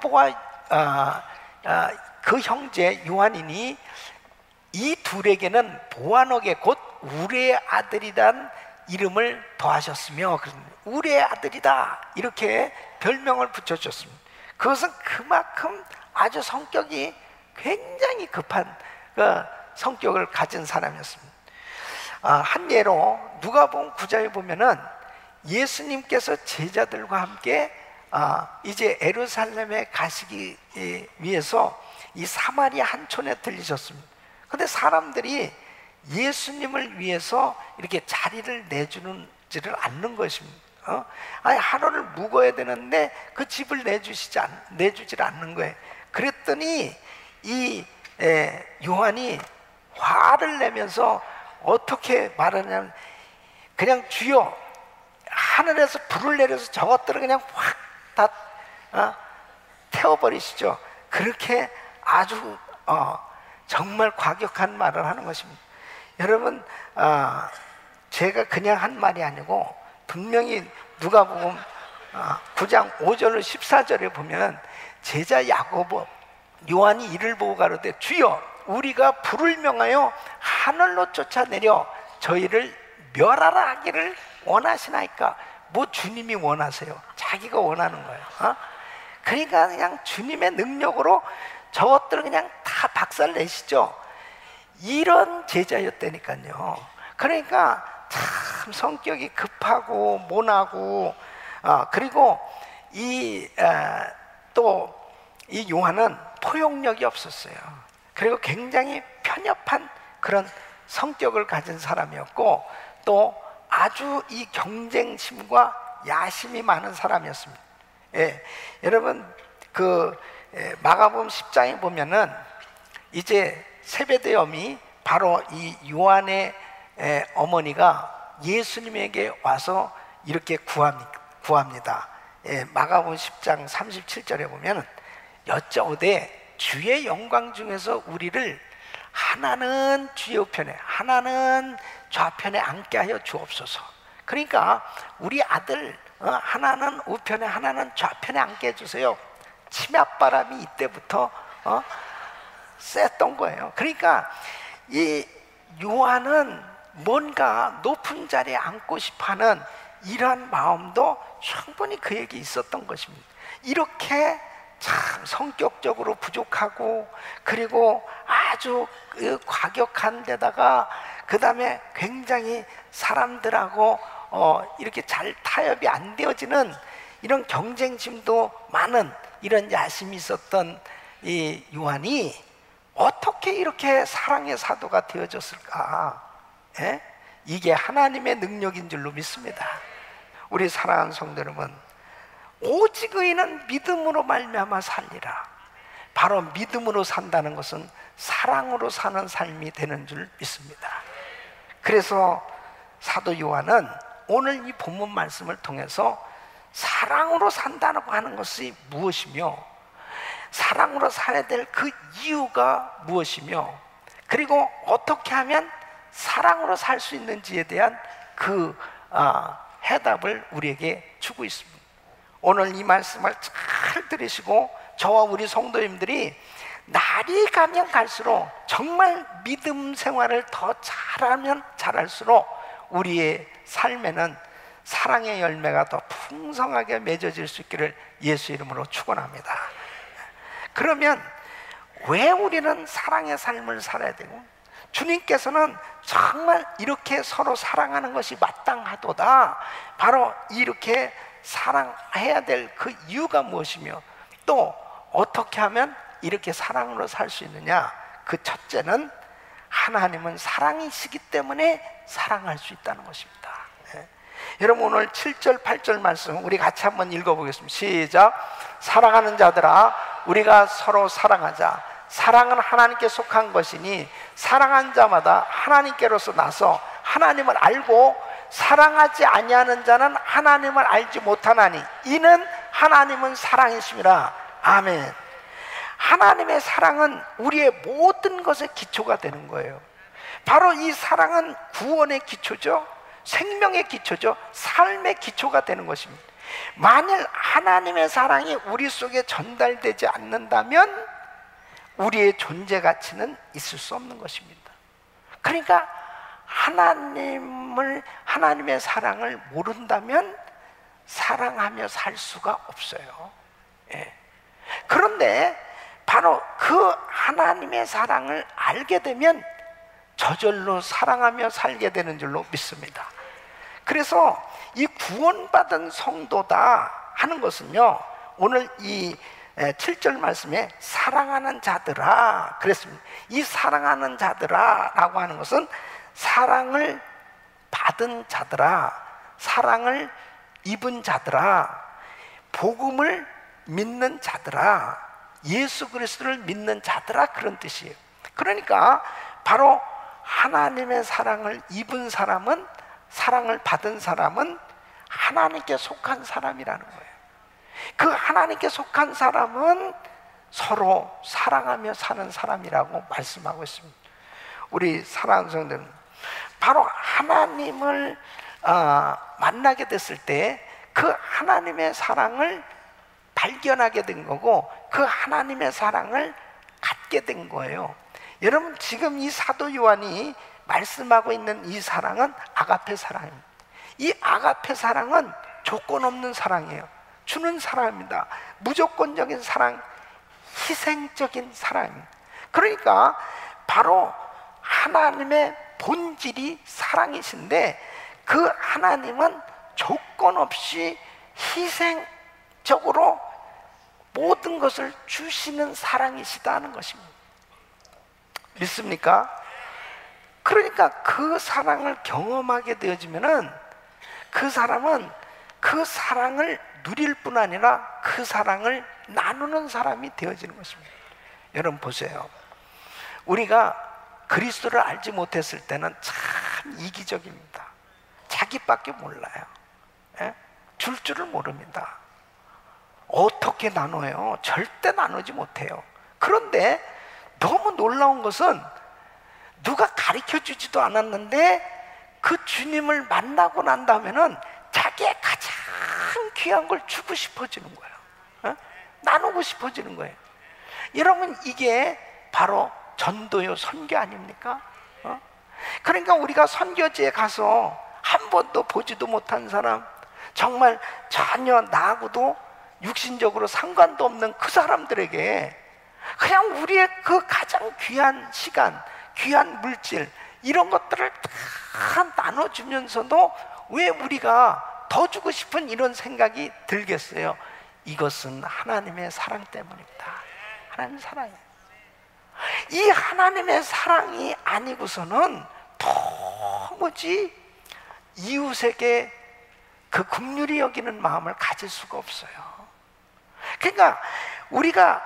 야고보와 그 형제 요한이니 이 둘에게는 보아너게 곧 우리의 아들이란 이름을 더하셨으며, 우리의 아들이다 이렇게 별명을 붙여줬습니다. 그것은 그만큼 아주 성격이 굉장히 급한 그 성격을 가진 사람이었습니다. 아, 한 예로 누가복음 구 장에 보면은 예수님께서 제자들과 함께 아, 이제 예루살렘에 가시기 위해서 이 사마리아 한촌에 들리셨습니다. 그런데 사람들이 예수님을 위해서 이렇게 자리를 내주지를 않는 것입니다. 어? 아니, 하루를 묵어야 되는데 그 집을 내주시지 않, 내주질 않는 거예요. 그랬더니 이 에, 요한이 화를 내면서 어떻게 말하냐면, 그냥 주여, 하늘에서 불을 내려서 저것들을 그냥 확 다 어? 태워버리시죠. 그렇게 아주 어, 정말 과격한 말을 하는 것입니다. 여러분, 어, 제가 그냥 한 말이 아니고 분명히 누가복음 어, 구 장 오 절로 십사 절에 보면 제자 야고보 요한이 이를 보고 가로되 주여, 우리가 불을 명하여 하늘로 쫓아내려 저희를 멸하라 하기를 원하시나이까? 뭐 주님이 원하세요? 자기가 원하는 거예요. 어? 그러니까 그냥 주님의 능력으로 저것들을 그냥 다 박살 내시죠. 이런 제자였다니까요. 그러니까 참 성격이 급하고 모나고, 어, 그리고 이 또 이 요한은 포용력이 없었어요. 그리고 굉장히 편협한 그런 성격을 가진 사람이었고, 또 아주 이 경쟁심과 야심이 많은 사람이었습니다. 예, 여러분 그 예, 마가복음 십 장에 보면은 이제 세베대의 어미 바로 이 요한의 예, 어머니가 예수님에게 와서 이렇게 구합니다. 구합니다. 예, 마가복음 십 장 삼십칠 절에 보면은 여짜오되 주의 영광 중에서 우리를 하나는 주의 우편에 하나는 좌편에 앉게 하여 주옵소서. 그러니까 우리 아들 어, 하나는 우편에 하나는 좌편에 앉게 해주세요. 치맛바람이 이때부터 어, 셌던 거예요. 그러니까 이 요한은 뭔가 높은 자리에 앉고 싶어하는 이러한 마음도 충분히 그에게 있었던 것입니다. 이렇게 참 성격적으로 부족하고, 그리고 아주 그 과격한 데다가 그 다음에 굉장히 사람들하고 어 이렇게 잘 타협이 안 되어지는 이런 경쟁심도 많은 이런 야심이 있었던 이 요한이 어떻게 이렇게 사랑의 사도가 되어졌을까? 예? 이게 하나님의 능력인 줄로 믿습니다. 우리 사랑하는 성도 여러분, 오직 의인은 믿음으로 말미암아 살리라. 바로 믿음으로 산다는 것은 사랑으로 사는 삶이 되는 줄 믿습니다. 그래서 사도 요한은 오늘 이 본문 말씀을 통해서 사랑으로 산다고 하는 것이 무엇이며, 사랑으로 살아야 될 그 이유가 무엇이며, 그리고 어떻게 하면 사랑으로 살 수 있는지에 대한 그 아, 해답을 우리에게 주고 있습니다. 오늘 이 말씀을 잘 들으시고 저와 우리 성도님들이 날이 가면 갈수록 정말 믿음 생활을 더 잘하면 잘할수록 우리의 삶에는 사랑의 열매가 더 풍성하게 맺어질 수 있기를 예수 이름으로 축원합니다. 그러면 왜 우리는 사랑의 삶을 살아야 되고, 주님께서는 정말 이렇게 서로 사랑하는 것이 마땅하도다, 바로 이렇게 사랑해야 될 그 이유가 무엇이며, 또 어떻게 하면 이렇게 사랑으로 살 수 있느냐? 그 첫째는 하나님은 사랑이시기 때문에 사랑할 수 있다는 것입니다. 네. 여러분 오늘 칠 절 팔 절 말씀 우리 같이 한번 읽어보겠습니다. 시작. 사랑하는 자들아 우리가 서로 사랑하자. 사랑은 하나님께 속한 것이니 사랑한 자마다 하나님께로서 나서 하나님을 알고 사랑하지 아니하는 자는 하나님을 알지 못하나니 이는 하나님은 사랑이심이라. 아멘. 하나님의 사랑은 우리의 모든 것의 기초가 되는 거예요. 바로 이 사랑은 구원의 기초죠, 생명의 기초죠, 삶의 기초가 되는 것입니다. 만일 하나님의 사랑이 우리 속에 전달되지 않는다면 우리의 존재 가치는 있을 수 없는 것입니다. 그러니까 하나님을, 하나님의 사랑을 모른다면 사랑하며 살 수가 없어요. 예. 그런데 바로 그 하나님의 사랑을 알게 되면 저절로 사랑하며 살게 되는 줄로 믿습니다. 그래서 이 구원받은 성도다 하는 것은요, 오늘 이 칠 절 말씀에 사랑하는 자들아 그랬습니다. 이 사랑하는 자들아 라고 하는 것은 사랑을 받은 자들아, 사랑을 입은 자들아, 복음을 믿는 자들아, 예수 그리스도를 믿는 자들아, 그런 뜻이에요. 그러니까 바로 하나님의 사랑을 입은 사람은, 사랑을 받은 사람은 하나님께 속한 사람이라는 거예요. 그 하나님께 속한 사람은 서로 사랑하며 사는 사람이라고 말씀하고 있습니다. 우리 사랑하는 성도는 바로 하나님을 어, 만나게 됐을 때 그 하나님의 사랑을 발견하게 된 거고, 그 하나님의 사랑을 갖게 된 거예요. 여러분 지금 이 사도 요한이 말씀하고 있는 이 사랑은 아가페 사랑입니다. 이 아가페 사랑은 조건 없는 사랑이에요. 주는 사랑입니다. 무조건적인 사랑, 희생적인 사랑입니다. 그러니까 바로 하나님의 본질이 사랑이신데 그 하나님은 조건 없이 희생적으로 모든 것을 주시는 사랑이시다는 것입니다. 믿습니까? 그러니까 그 사랑을 경험하게 되어지면은 그 사람은 그 사랑을 누릴 뿐 아니라 그 사랑을 나누는 사람이 되어지는 것입니다. 여러분 보세요. 우리가 그리스도를 알지 못했을 때는 참 이기적입니다. 자기밖에 몰라요. 예? 줄 줄을 모릅니다. 어떻게 나눠요? 절대 나누지 못해요. 그런데 너무 놀라운 것은 누가 가르쳐 주지도 않았는데 그 주님을 만나고 난 다음에는 자기의 가장 귀한 걸 주고 싶어지는 거예요. 어? 나누고 싶어지는 거예요. 여러분 이게 바로 전도요, 선교 아닙니까? 어? 그러니까 우리가 선교지에 가서 한 번도 보지도 못한 사람, 정말 전혀 나하고도 육신적으로 상관도 없는 그 사람들에게 그냥 우리의 그 가장 귀한 시간, 귀한 물질, 이런 것들을 다 나눠주면서도 왜 우리가 더 주고 싶은 이런 생각이 들겠어요? 이것은 하나님의 사랑 때문입니다. 하나님의 사랑이에요. 이 하나님의 사랑이 아니고서는 도무지 이웃에게 그 긍휼히 여기는 마음을 가질 수가 없어요. 그러니까 우리가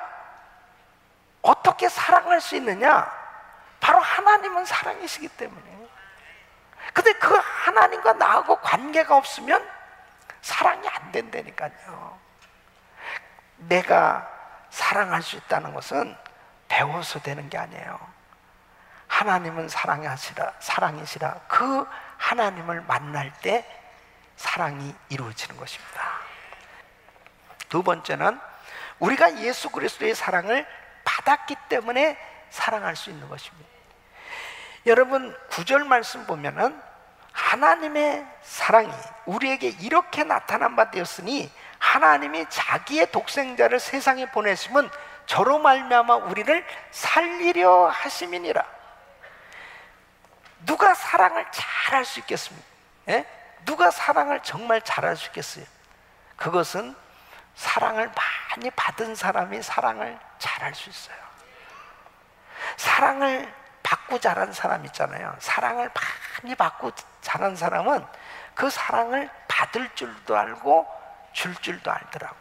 어떻게 사랑할 수 있느냐? 바로 하나님은 사랑이시기 때문에. 근데 그 하나님과 나하고 관계가 없으면 사랑이 안 된다니까요. 내가 사랑할 수 있다는 것은 배워서 되는 게 아니에요. 하나님은 사랑하시라, 사랑이시라. 그 하나님을 만날 때 사랑이 이루어지는 것입니다. 두 번째는 우리가 예수 그리스도의 사랑을 받았기 때문에 사랑할 수 있는 것입니다. 여러분 구절 말씀 보면은 하나님의 사랑이 우리에게 이렇게 나타난 바 되었으니 하나님이 자기의 독생자를 세상에 보내심은 저로 말미암아 우리를 살리려 하심이니라. 누가 사랑을 잘할 수 있겠습니까? 예? 누가 사랑을 정말 잘할 수 있겠어요? 그것은 사랑을 많이 받은 사람이 사랑을 잘할 수 있어요. 사랑을 받고 자란 사람 있잖아요. 사랑을 많이 받고 자란 사람은 그 사랑을 받을 줄도 알고 줄 줄도 알더라고요.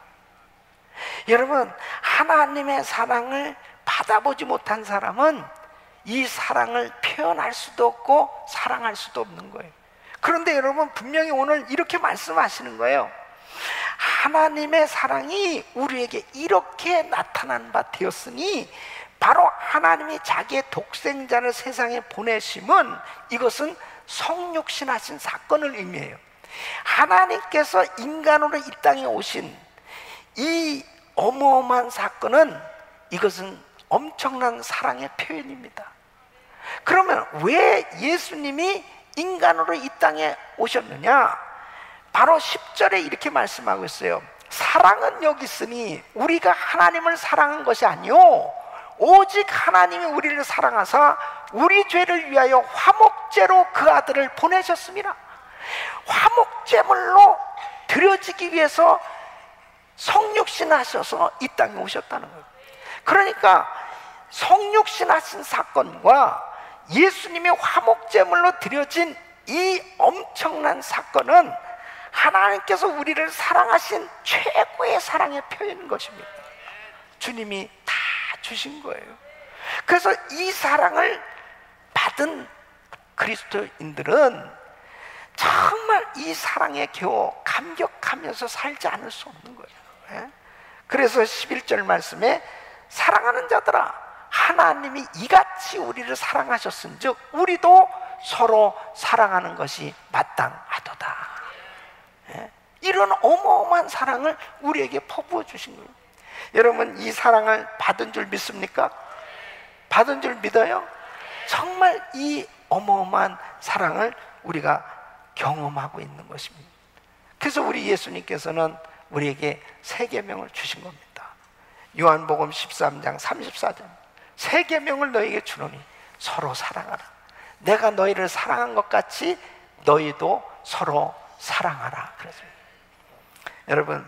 여러분, 하나님의 사랑을 받아보지 못한 사람은 이 사랑을 표현할 수도 없고 사랑할 수도 없는 거예요. 그런데 여러분 분명히 오늘 이렇게 말씀하시는 거예요. 하나님의 사랑이 우리에게 이렇게 나타난 바 되었으니 바로 하나님이 자기의 독생자를 세상에 보내심은 이것은 성육신하신 사건을 의미해요. 하나님께서 인간으로 이 땅에 오신 이 어마어마한 사건은 이것은 엄청난 사랑의 표현입니다. 그러면 왜 예수님이 인간으로 이 땅에 오셨느냐? 바로 십 절에 이렇게 말씀하고 있어요. 사랑은 여기 있으니 우리가 하나님을 사랑한 것이 아니요 오직 하나님이 우리를 사랑하사 우리 죄를 위하여 화목제로 그 아들을 보내셨습니다. 화목제물로 드려지기 위해서 성육신 하셔서 이 땅에 오셨다는 거예요. 그러니까 성육신 하신 사건과 예수님의 화목제물로 드려진 이 엄청난 사건은 하나님께서 우리를 사랑하신 최고의 사랑의 표현인 것입니다. 주님이 다 주신 거예요. 그래서 이 사랑을 받은 그리스도인들은 정말 이 사랑에 겨우 감격하면서 살지 않을 수 없는 거예요. 그래서 십일 절 말씀에 사랑하는 자들아 하나님이 이같이 우리를 사랑하셨은즉 우리도 서로 사랑하는 것이 마땅하도다. 이런 어마어마한 사랑을 우리에게 퍼부어 주신 거예요. 여러분 이 사랑을 받은 줄 믿습니까? 받은 줄 믿어요? 정말 이 어마어마한 사랑을 우리가 경험하고 있는 것입니다. 그래서 우리 예수님께서는 우리에게 세 계명을 주신 겁니다. 요한복음 십삼 장 삼십사 절 세 계명을 너희에게 주노니 서로 사랑하라. 내가 너희를 사랑한 것 같이 너희도 서로 사랑하라 그랬습니다. 여러분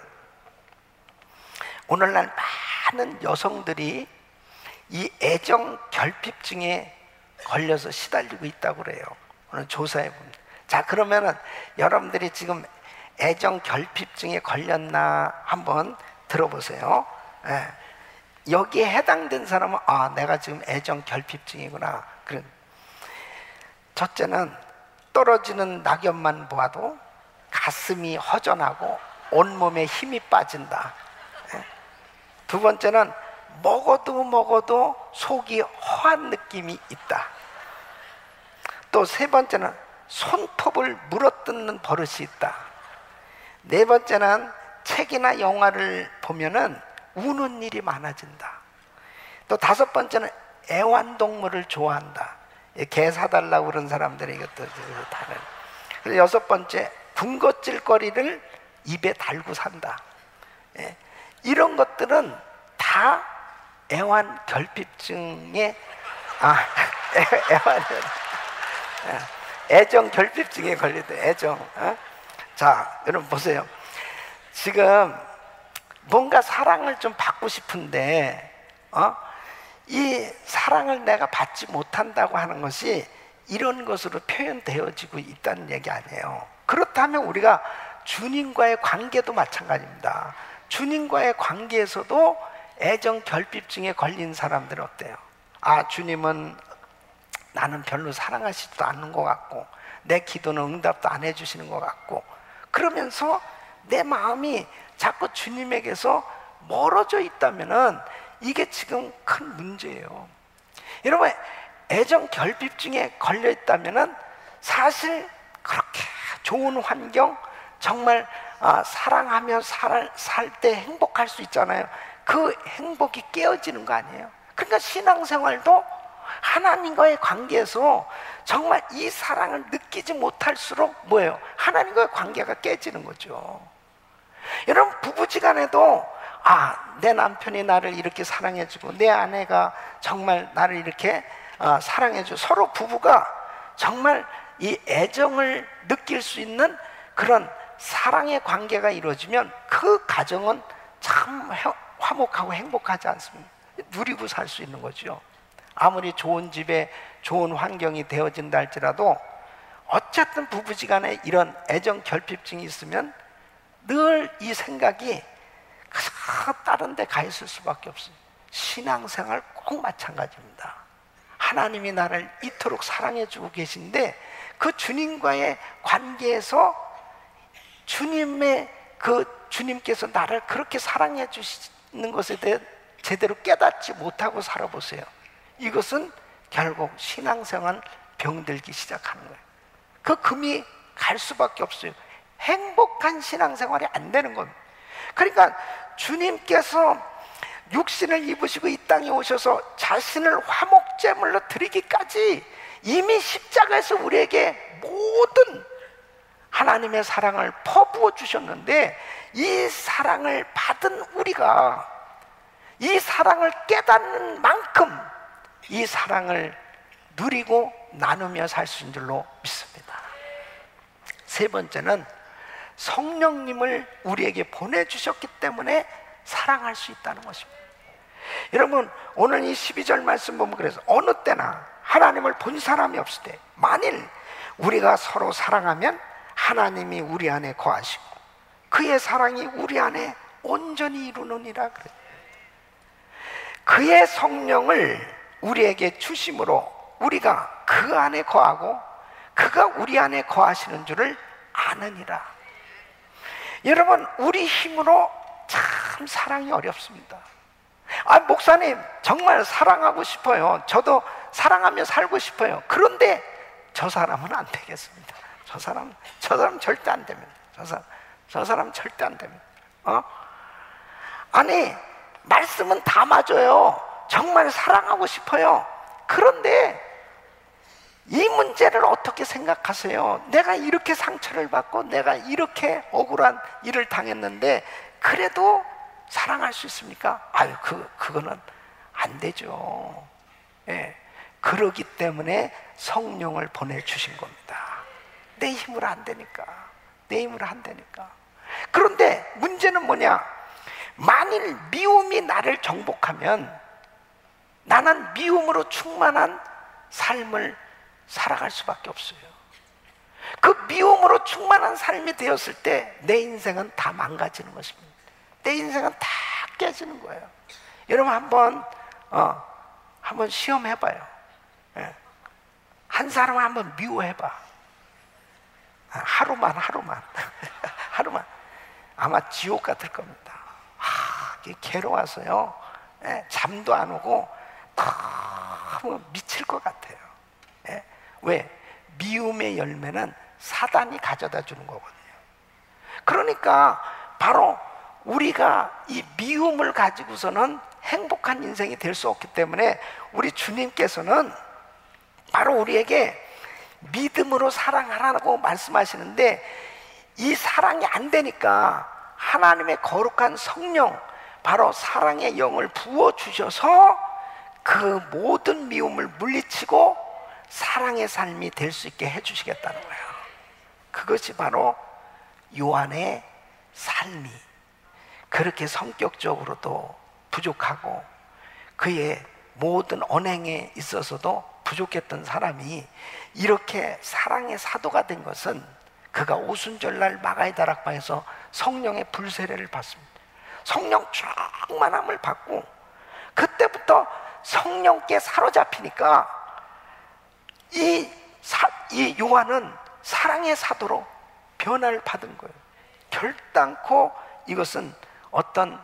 오늘날 많은 여성들이 이 애정 결핍증에 걸려서 시달리고 있다고 그래요. 오늘 조사해 봅니다. 자 그러면은 여러분들이 지금 애정 결핍증에 걸렸나 한번 들어보세요. 예. 여기에 해당된 사람은 아 내가 지금 애정 결핍증이구나. 그래. 첫째는 떨어지는 낙엽만 보아도 가슴이 허전하고 온몸에 힘이 빠진다. 예. 두 번째는 먹어도 먹어도 속이 허한 느낌이 있다. 또 세 번째는 손톱을 물어뜯는 버릇이 있다. 네 번째는 책이나 영화를 보면은 우는 일이 많아진다. 또 다섯 번째는 애완동물을 좋아한다. 개 사달라고 그런 사람들이 이것도 다른. 그래서 여섯 번째 군것질거리를 입에 달고 산다. 예. 이런 것들은 다 애완 결핍증에 아 애, 애완 애정 결핍증에 걸리다. 애정. 어? 자 여러분 보세요. 지금 뭔가 사랑을 좀 받고 싶은데 어? 이 사랑을 내가 받지 못한다고 하는 것이 이런 것으로 표현되어지고 있다는 얘기 아니에요. 그렇다면 우리가 주님과의 관계도 마찬가지입니다. 주님과의 관계에서도 애정 결핍증에 걸린 사람들은 어때요? 아 주님은 나는 별로 사랑하시지도 않는 것 같고 내 기도는 응답도 안 해주시는 것 같고, 그러면서 내 마음이 자꾸 주님에게서 멀어져 있다면은 이게 지금 큰 문제예요. 여러분, 애정 결핍증에 걸려 있다면은 사실 그렇게 좋은 환경, 정말 아, 사랑하며 살 때 행복할 수 있잖아요. 그 행복이 깨어지는 거 아니에요? 그러니까 신앙생활도 하나님과의 관계에서 정말 이 사랑을 느끼지 못할수록 뭐예요? 하나님과의 관계가 깨지는 거죠. 여러분, 부부지간에도 아, 내 남편이 나를 이렇게 사랑해주고 내 아내가 정말 나를 이렇게 어, 사랑해주고, 서로 부부가 정말 이 애정을 느낄 수 있는 그런 사랑의 관계가 이루어지면 그 가정은 참 화목하고 행복하지 않습니까? 누리고 살 수 있는 거죠. 아무리 좋은 집에 좋은 환경이 되어진다 할지라도 어쨌든 부부지간에 이런 애정 결핍증이 있으면 늘 이 생각이 다른 데 가 있을 수밖에 없어요. 신앙생활 꼭 마찬가지입니다. 하나님이 나를 이토록 사랑해주고 계신데 그 주님과의 관계에서 주님의 그 주님께서 나를 그렇게 사랑해 주시는 것에 대해 제대로 깨닫지 못하고 살아보세요. 이것은 결국 신앙생활 병들기 시작하는 거예요. 그 금이 갈 수밖에 없어요. 행복한 신앙생활이 안 되는 겁니다. 그러니까 주님께서 육신을 입으시고 이 땅에 오셔서 자신을 화목제물로 드리기까지 이미 십자가에서 우리에게 모든 하나님의 사랑을 퍼부어 주셨는데, 이 사랑을 받은 우리가 이 사랑을 깨닫는 만큼 이 사랑을 누리고 나누며 살 수 있는 줄로 믿습니다. 세 번째는 성령님을 우리에게 보내주셨기 때문에 사랑할 수 있다는 것입니다. 여러분, 오늘 이 십이 절 말씀 보면 그래서 어느 때나 하나님을 본 사람이 없을 때 만일 우리가 서로 사랑하면 하나님이 우리 안에 거하시고 그의 사랑이 우리 안에 온전히 이루느니라 그래요. 그의 성령을 우리에게 주심으로 우리가 그 안에 거하고 그가 우리 안에 거하시는 줄을 아느니라. 여러분, 우리 힘으로 참 사랑이 어렵습니다. 아, 목사님 정말 사랑하고 싶어요. 저도 사랑하며 살고 싶어요. 그런데 저 사람은 안 되겠습니다. 저 사람, 저 사람 절대 안 됩니다. 저 사람, 저 사람 절대 안 됩니다. 어? 아니, 말씀은 다 맞아요. 정말 사랑하고 싶어요. 그런데 이 문제를 어떻게 생각하세요? 내가 이렇게 상처를 받고 내가 이렇게 억울한 일을 당했는데 그래도 사랑할 수 있습니까? 아유, 그, 그거는 안 되죠. 예. 그러기 때문에 성령을 보내주신 겁니다. 내 힘으로 안 되니까. 내 힘으로 안 되니까. 그런데 문제는 뭐냐? 만일 미움이 나를 정복하면 나는 미움으로 충만한 삶을 살아갈 수밖에 없어요. 그 미움으로 충만한 삶이 되었을 때 내 인생은 다 망가지는 것입니다. 내 인생은 다 깨지는 거예요. 여러분 한번 어, 한번 시험해봐요. 예. 한 사람을 한번 미워해봐. 하루만 하루만 하루만 아마 지옥 같을 겁니다. 아, 괴로워서요. 예, 잠도 안 오고 너무 미칠 것 같아요. 예? 왜? 미움의 열매는 사단이 가져다 주는 거거든요. 그러니까 바로 우리가 이 미움을 가지고서는 행복한 인생이 될 수 없기 때문에 우리 주님께서는 바로 우리에게 믿음으로 사랑하라고 말씀하시는데, 이 사랑이 안 되니까 하나님의 거룩한 성령, 바로 사랑의 영을 부어주셔서 그 모든 미움을 물리치고 사랑의 삶이 될 수 있게 해주시겠다는 거예요. 그것이 바로 요한의 삶이 그렇게 성격적으로도 부족하고 그의 모든 언행에 있어서도 부족했던 사람이 이렇게 사랑의 사도가 된 것은 그가 오순절날 마가의 다락방에서 성령의 불세례를 받습니다. 성령 충만함을 받고 그때부터 성령께 사로잡히니까 이, 사, 이 요한은 사랑의 사도로 변화를 받은 거예요. 결단코 이것은 어떤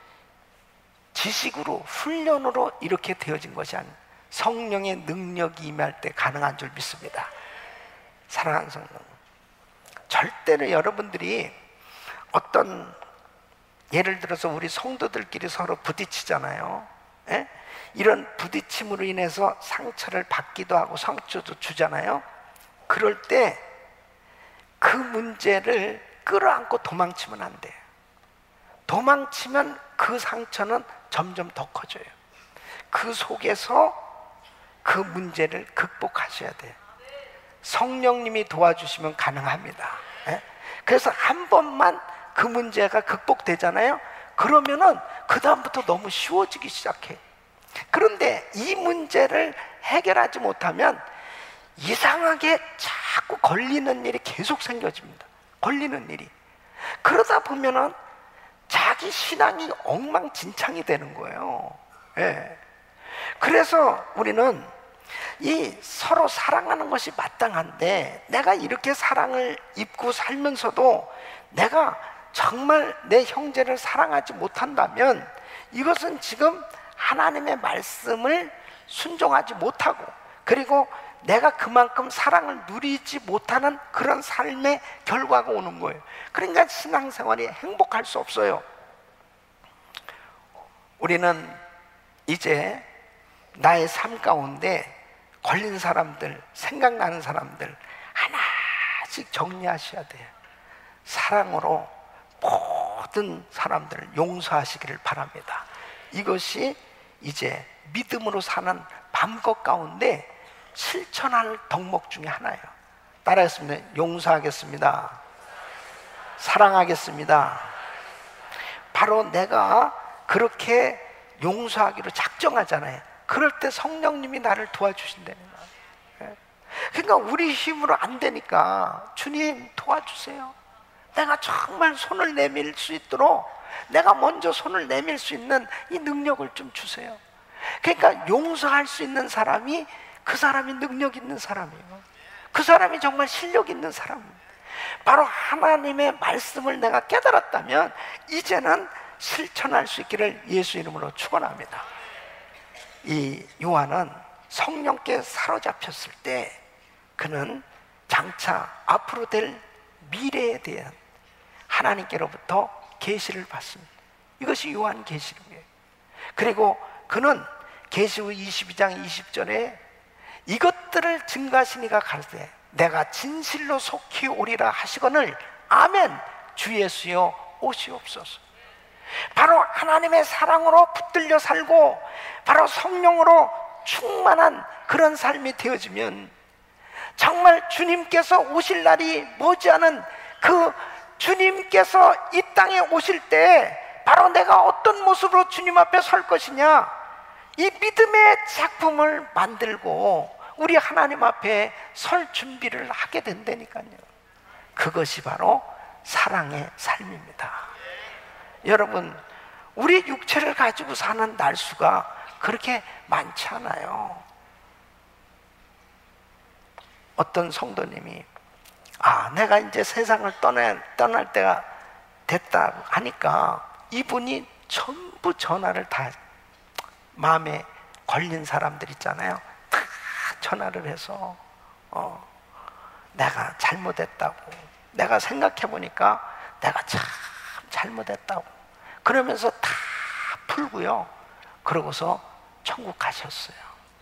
지식으로 훈련으로 이렇게 되어진 것이 아니에요. 성령의 능력이 임할 때 가능한 줄 믿습니다. 사랑하는 성도, 절대로 여러분들이 어떤, 예를 들어서 우리 성도들끼리 서로 부딪히잖아요. 에? 이런 부딪힘으로 인해서 상처를 받기도 하고 상처도 주잖아요. 그럴 때 그 문제를 끌어안고 도망치면 안 돼요. 도망치면 그 상처는 점점 더 커져요. 그 속에서 그 문제를 극복하셔야 돼요. 성령님이 도와주시면 가능합니다. 에? 그래서 한 번만 그 문제가 극복되잖아요. 그러면은 그 다음부터 너무 쉬워지기 시작해요. 그런데 이 문제를 해결하지 못하면 이상하게 자꾸 걸리는 일이 계속 생겨집니다. 걸리는 일이. 그러다 보면은 자기 신앙이 엉망진창이 되는 거예요. 예. 그래서 우리는 이 서로 사랑하는 것이 마땅한데, 내가 이렇게 사랑을 입고 살면서도 내가 정말 내 형제를 사랑하지 못한다면 이것은 지금 하나님의 말씀을 순종하지 못하고, 그리고 내가 그만큼 사랑을 누리지 못하는 그런 삶의 결과가 오는 거예요. 그러니까 신앙생활이 행복할 수 없어요. 우리는 이제 나의 삶 가운데 걸린 사람들, 생각나는 사람들 하나씩 정리하셔야 돼요. 사랑으로 모든 사람들을 용서하시기를 바랍니다. 이것이 이제 믿음으로 사는 밤것 가운데 실천할 덕목 중에 하나예요. 따라하겠습니다. 용서하겠습니다. 사랑하겠습니다. 바로 내가 그렇게 용서하기로 작정하잖아요. 그럴 때 성령님이 나를 도와주신다는 거예요. 그러니까 우리 힘으로 안 되니까 주님 도와주세요. 내가 정말 손을 내밀 수 있도록, 내가 먼저 손을 내밀 수 있는 이 능력을 좀 주세요. 그러니까 용서할 수 있는 사람이 그 사람이 능력 있는 사람이에요. 그 사람이 정말 실력 있는 사람입니다. 바로 하나님의 말씀을 내가 깨달았다면 이제는 실천할 수 있기를 예수 이름으로 축원합니다. 이 요한은 성령께 사로잡혔을 때 그는 장차 앞으로 될 미래에 대한 하나님께로부터 계시를 받습니다. 이것이 요한 계시록이에요. 그리고 그는 계시록 이십이 장 이십 절에 이것들을 증가하시니가 가르되 내가 진실로 속히 오리라 하시거늘 아멘 주 예수여 오시옵소서. 바로 하나님의 사랑으로 붙들려 살고 바로 성령으로 충만한 그런 삶이 되어지면 정말 주님께서 오실 날이 머지않은 그 주님께서 이 땅에 오실 때 바로 내가 어떤 모습으로 주님 앞에 설 것이냐, 이 믿음의 작품을 만들고 우리 하나님 앞에 설 준비를 하게 된다니까요. 그것이 바로 사랑의 삶입니다. 여러분, 우리 육체를 가지고 사는 날수가 그렇게 많지 않아요. 어떤 성도님이 아, 내가 이제 세상을 떠나, 떠날 때가 됐다 하니까 이분이 전부 전화를 다, 마음에 걸린 사람들 있잖아요. 다 전화를 해서 어, 내가 잘못했다고, 내가 생각해보니까 내가 참 잘못했다고 그러면서 다 풀고요. 그러고서 천국 가셨어요.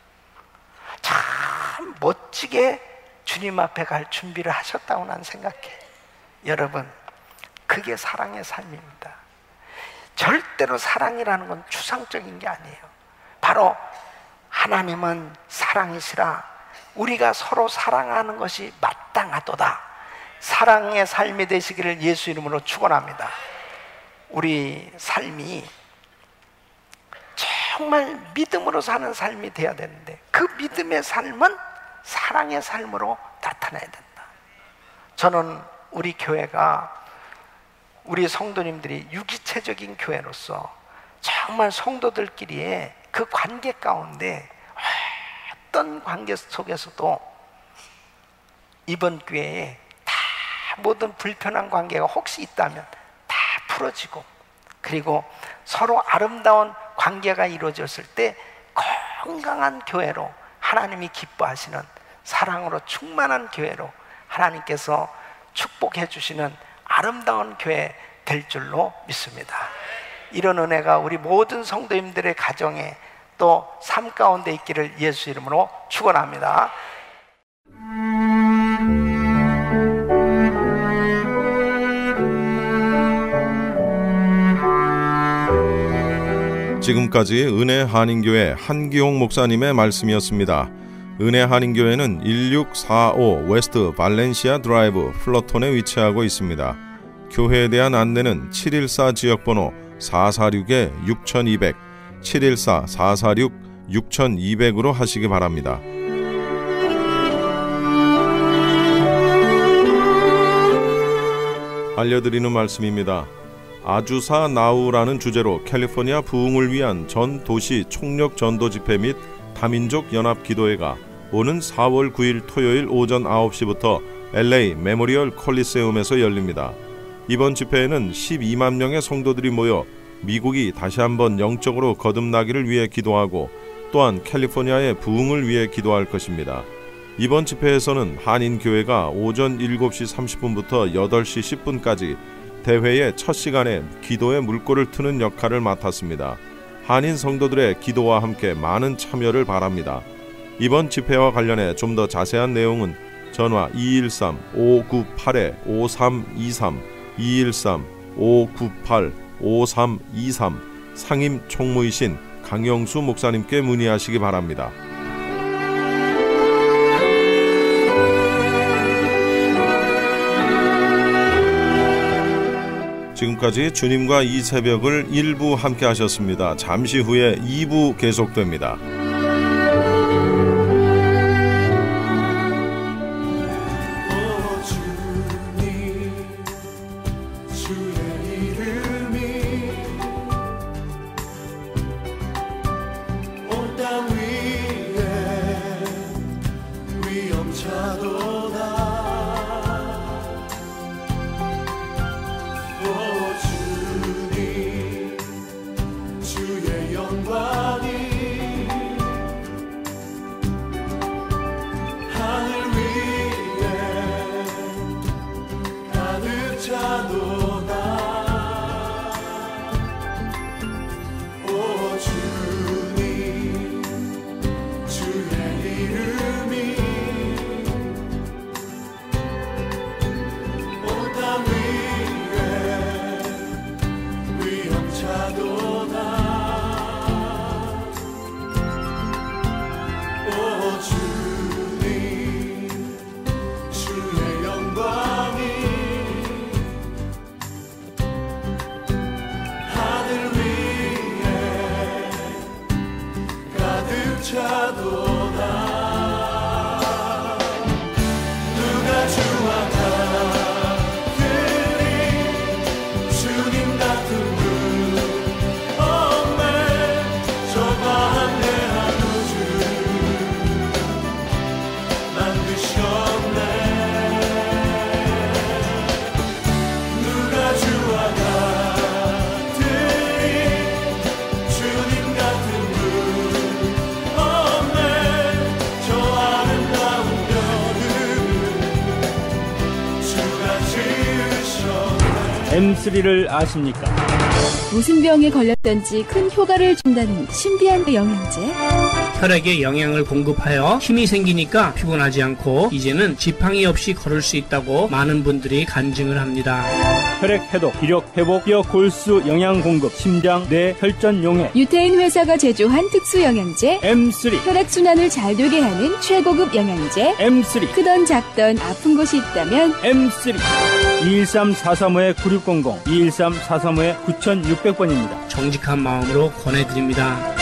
참 멋지게 주님 앞에 갈 준비를 하셨다고 난 생각해. 여러분, 그게 사랑의 삶입니다. 절대로 사랑이라는 건 추상적인 게 아니에요. 바로 하나님은 사랑이시라 우리가 서로 사랑하는 것이 마땅하도다. 사랑의 삶이 되시기를 예수 이름으로 축원합니다. 우리 삶이 정말 믿음으로 사는 삶이 돼야 되는데 그 믿음의 삶은 사랑의 삶으로 나타나야 된다. 저는 우리 교회가, 우리 성도님들이 유기체적인 교회로서 정말 성도들끼리의 그 관계 가운데 어떤 관계 속에서도 이번 기회에 다 모든 불편한 관계가 혹시 있다면 다 풀어지고, 그리고 서로 아름다운 관계가 이루어졌을 때 건강한 교회로, 하나님이 기뻐하시는 사랑으로 충만한 교회로 하나님께서 축복해 주시는 아름다운 교회 될 줄로 믿습니다. 이런 은혜가 우리 모든 성도님들의 가정에 또 삶 가운데 있기를 예수 이름으로 축원합니다. 지금까지 은혜 한인교회 한기홍 목사님의 말씀이었습니다. 은혜 한인교회는 일육사오 웨스트 발렌시아 드라이브 플러톤에 위치하고 있습니다. 교회에 대한 안내는 칠일사 지역번호 사사육 육이공공, 칠일사 사사육 육이공공으로 하시기 바랍니다. 알려드리는 말씀입니다. 아주사 나우라는 주제로 캘리포니아 부흥을 위한 전 도시 총력 전도 집회 및 다민족 연합 기도회가 오는 사월 구일 토요일 오전 아홉 시부터 엘에이 메모리얼 콜리세움에서 열립니다. 이번 집회에는 십이만 명의 성도들이 모여 미국이 다시 한번 영적으로 거듭나기를 위해 기도하고 또한 캘리포니아의 부흥을 위해 기도할 것입니다. 이번 집회에서는 한인교회가 오전 일곱 시 삼십 분부터 여덟 시 십 분까지 대회의 첫 시간에 기도의 물꼬를 트는 역할을 맡았습니다. 한인 성도들의 기도와 함께 많은 참여를 바랍니다. 이번 집회와 관련해 좀 더 자세한 내용은 전화 이일삼 오구팔 오삼이삼, 이일삼 오구팔 오삼이삼 상임 총무이신 강영수 목사님께 문의하시기 바랍니다. 지금까지 주님과 이 새벽을 일 부 함께 하셨습니다. 잠시 후에 이 부 계속됩니다. 엠쓰리를 아십니까? 무슨 병에 걸렸던지 큰 효과를 준다는 신비한 영양제. 혈액에 영양을 공급하여 힘이 생기니까 피곤하지 않고 이제는 지팡이 없이 걸을 수 있다고 많은 분들이 간증을 합니다. 혈액 해독, 기력 회복, 뼈 골수 영양 공급, 심장, 뇌, 혈전 용해. 유태인 회사가 제조한 특수 영양제 엠쓰리. 혈액 순환을 잘 되게 하는 최고급 영양제 엠쓰리. 크던 작던 아픈 곳이 있다면 엠쓰리. 이일삼 사삼오 구육공공, 이일삼 사삼오 구육육 공 번입니다. 정직한 마음으로 권해드립니다.